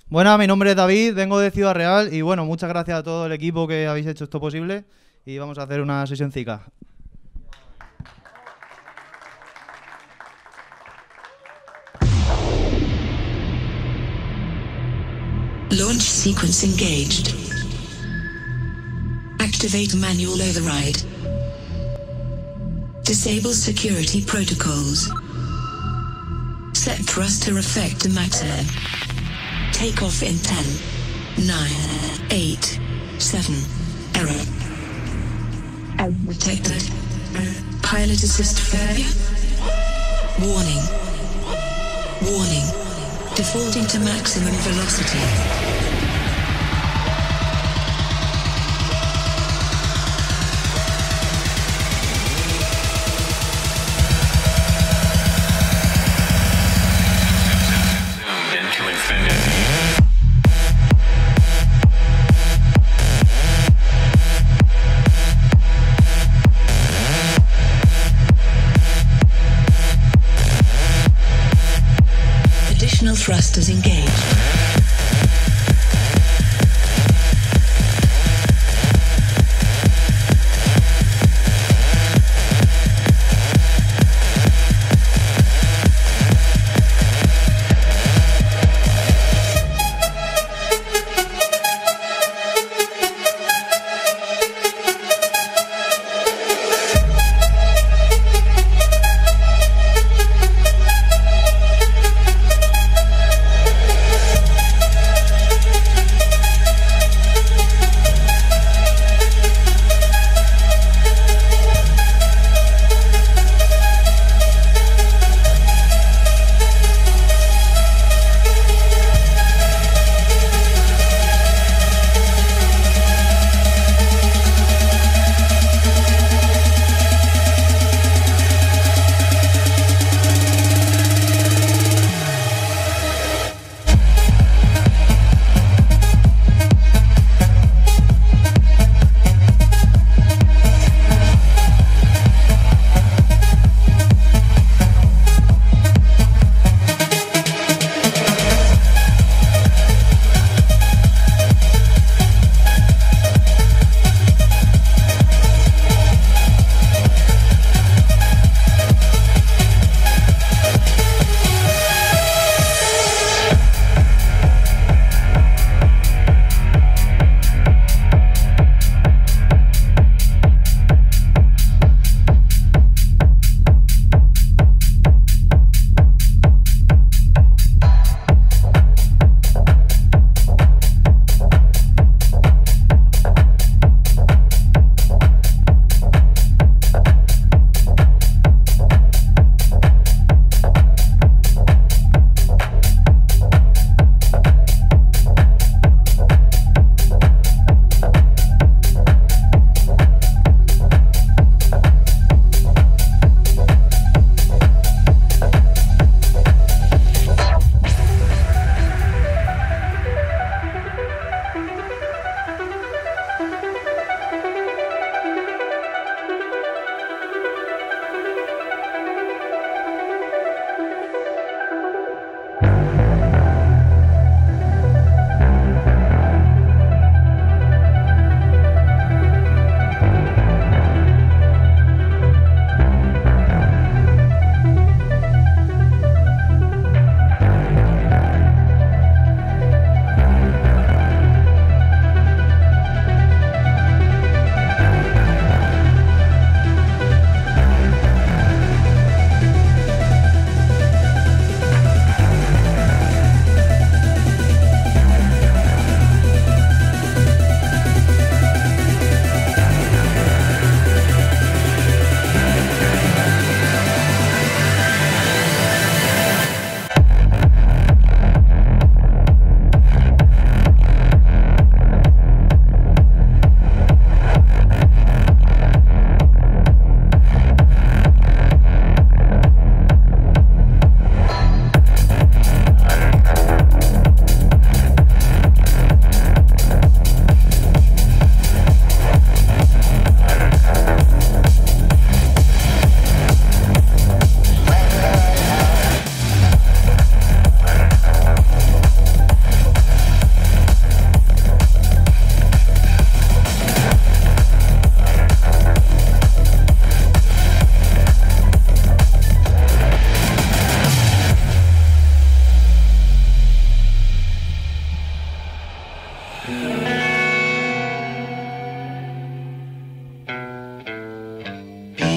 Buenas, mi nombre es David, vengo de Ciudad Real y bueno, muchas gracias a todo el equipo que habéis hecho esto posible y vamos a hacer una sesioncica. Launch sequence engaged. Activate manual override. Disable security protocols. Set thruster effect to maximum. Take off in 10, 9, 8, 7. Error. Detected. Pilot assist failure. Warning. Warning. Defaulting to maximum velocity. Into infinity. Additional thrusters engaged.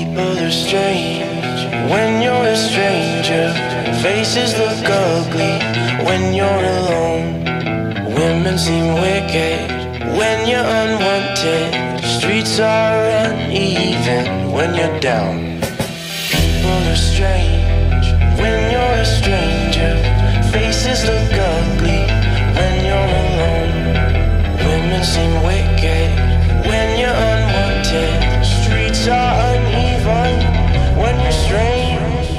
People are strange when you're a stranger. Faces look ugly when you're alone. Women seem wicked when you're unwanted. Streets are uneven when you're down. People are strange when you're a stranger. Faces look ugly when you're alone. Women seem wicked when you're unwanted. Streets are uneven when you're strange.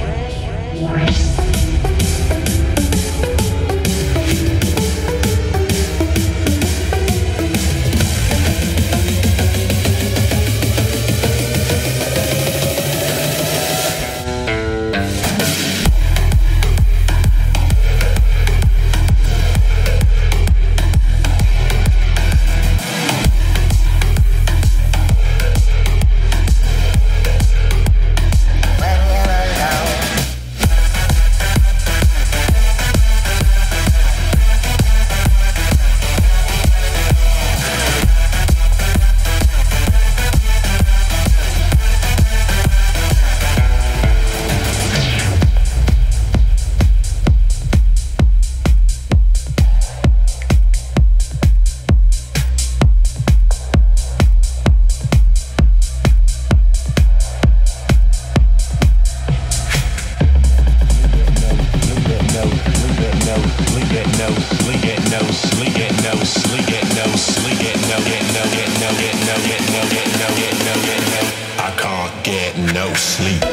I can't get no sleep.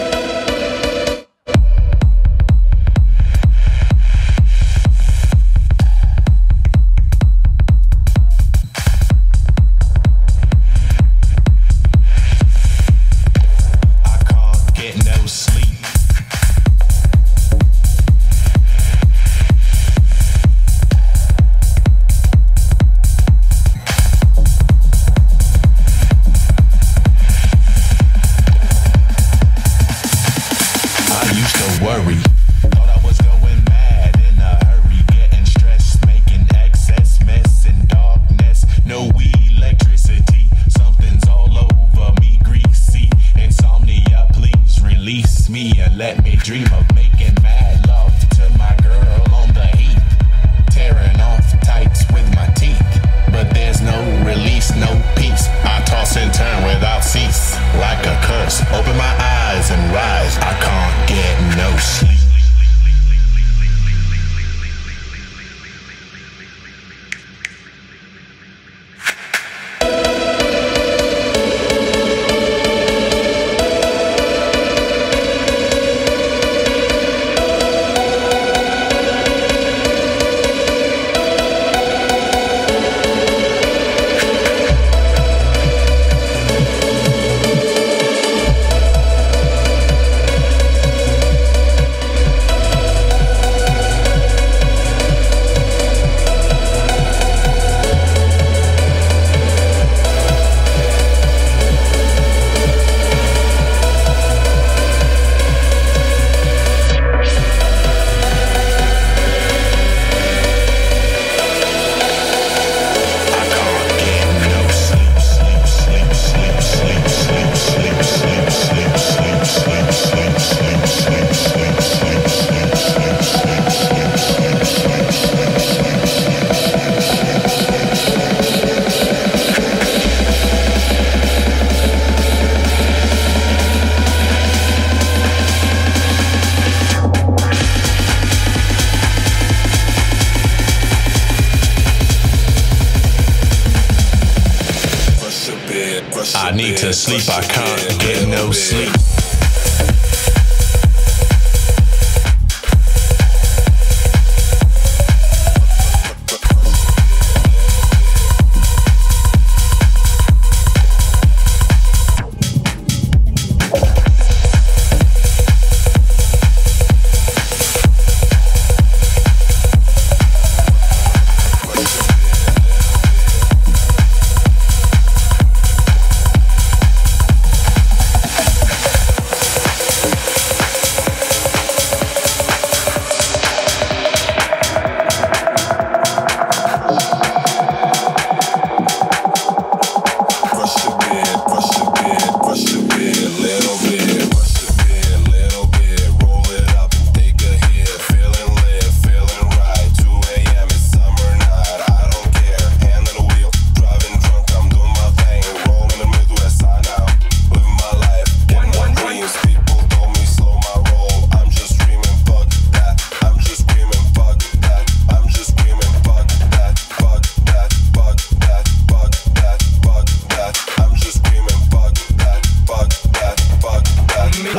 I need to sleep, I can't get no sleep.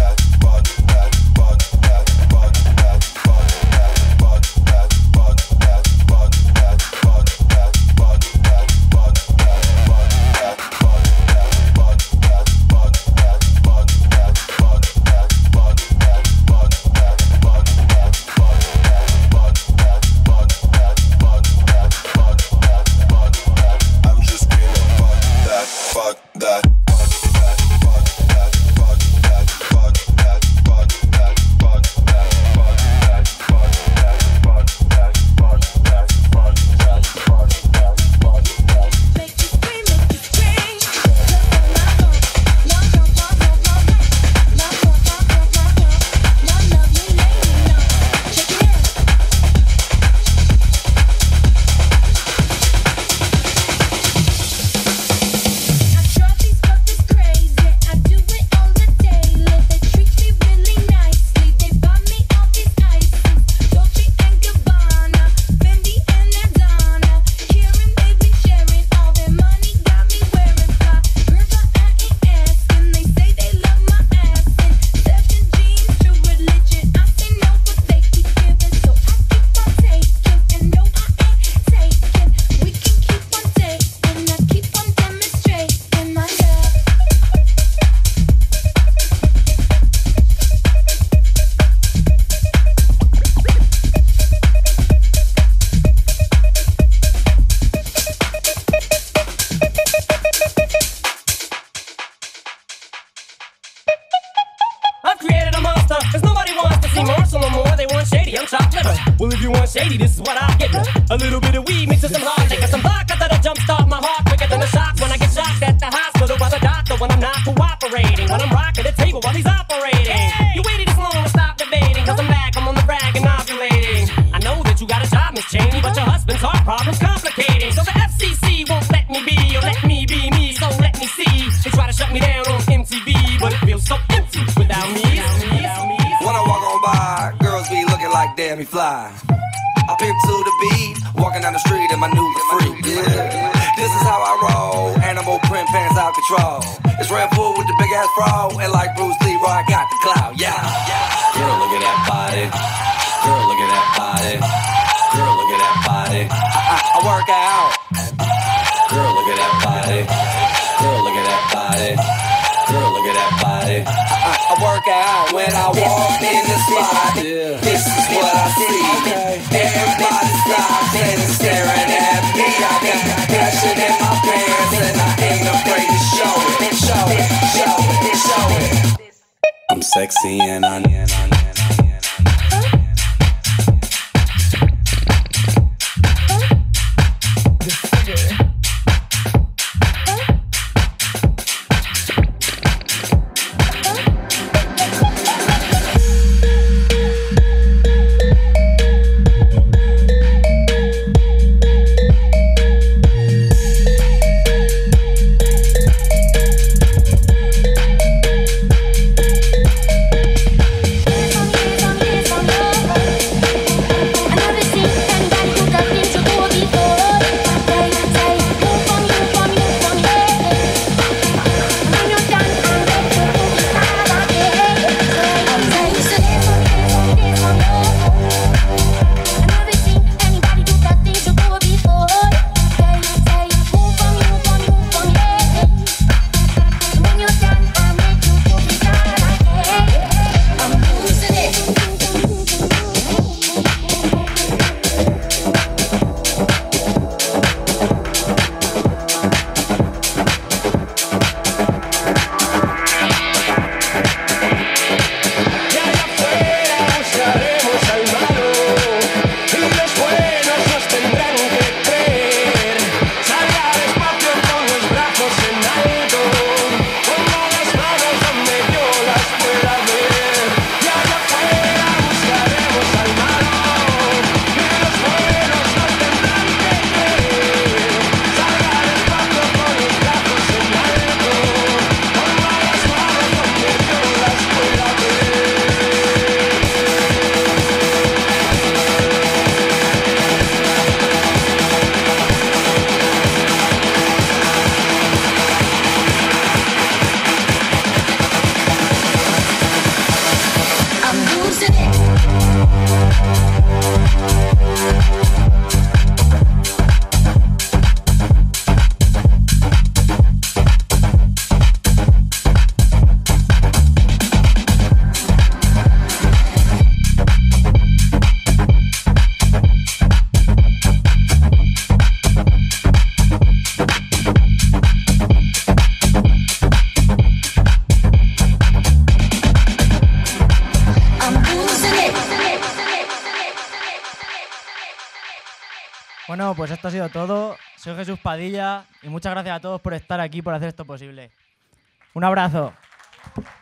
Well, if you want shady, this is what I'll give you. A little bit of weed mixed with some hard liquor, some vodka that'll jumpstart my heart quicker than a shock when I get shocked at the hospital by the doctor when I'm not cooperating. When I'm rocking the table while he's operating. Hey! You waited this long to stop debating, cause I'm back, I'm on the rag and ovulating. I know that you got a job, Miss Cheney, but your husband's heart problem's complicating. So the FCC won't let me be, or let me be me, so let me see. They try to shut me down on MTV, but it feels so empty without me. When I walk on by, girls be looking like damn me fly. I pimp to the beat, walking down the street in my new freak. Yeah, this is how I roll. Animal print pants out control. It's Red Bull with the big ass fro, and like Bruce Lee, I got the clout. Yeah. Girl, look at that body. Girl, look at that body. Girl, look at that body. I work out. Girl, look at that body. Girl, look at that body. Girl, look at that body. I work out when I walk in the spot. This is what I see. Everybody stops and is staring at me. I got passion in my pants and I ain't afraid to show it. Show it, show it, show it. I'm sexy and I Bueno, pues esto ha sido todo. Soy Jesús Padilla y muchas gracias a todos por estar aquí, por hacer esto posible. Un abrazo.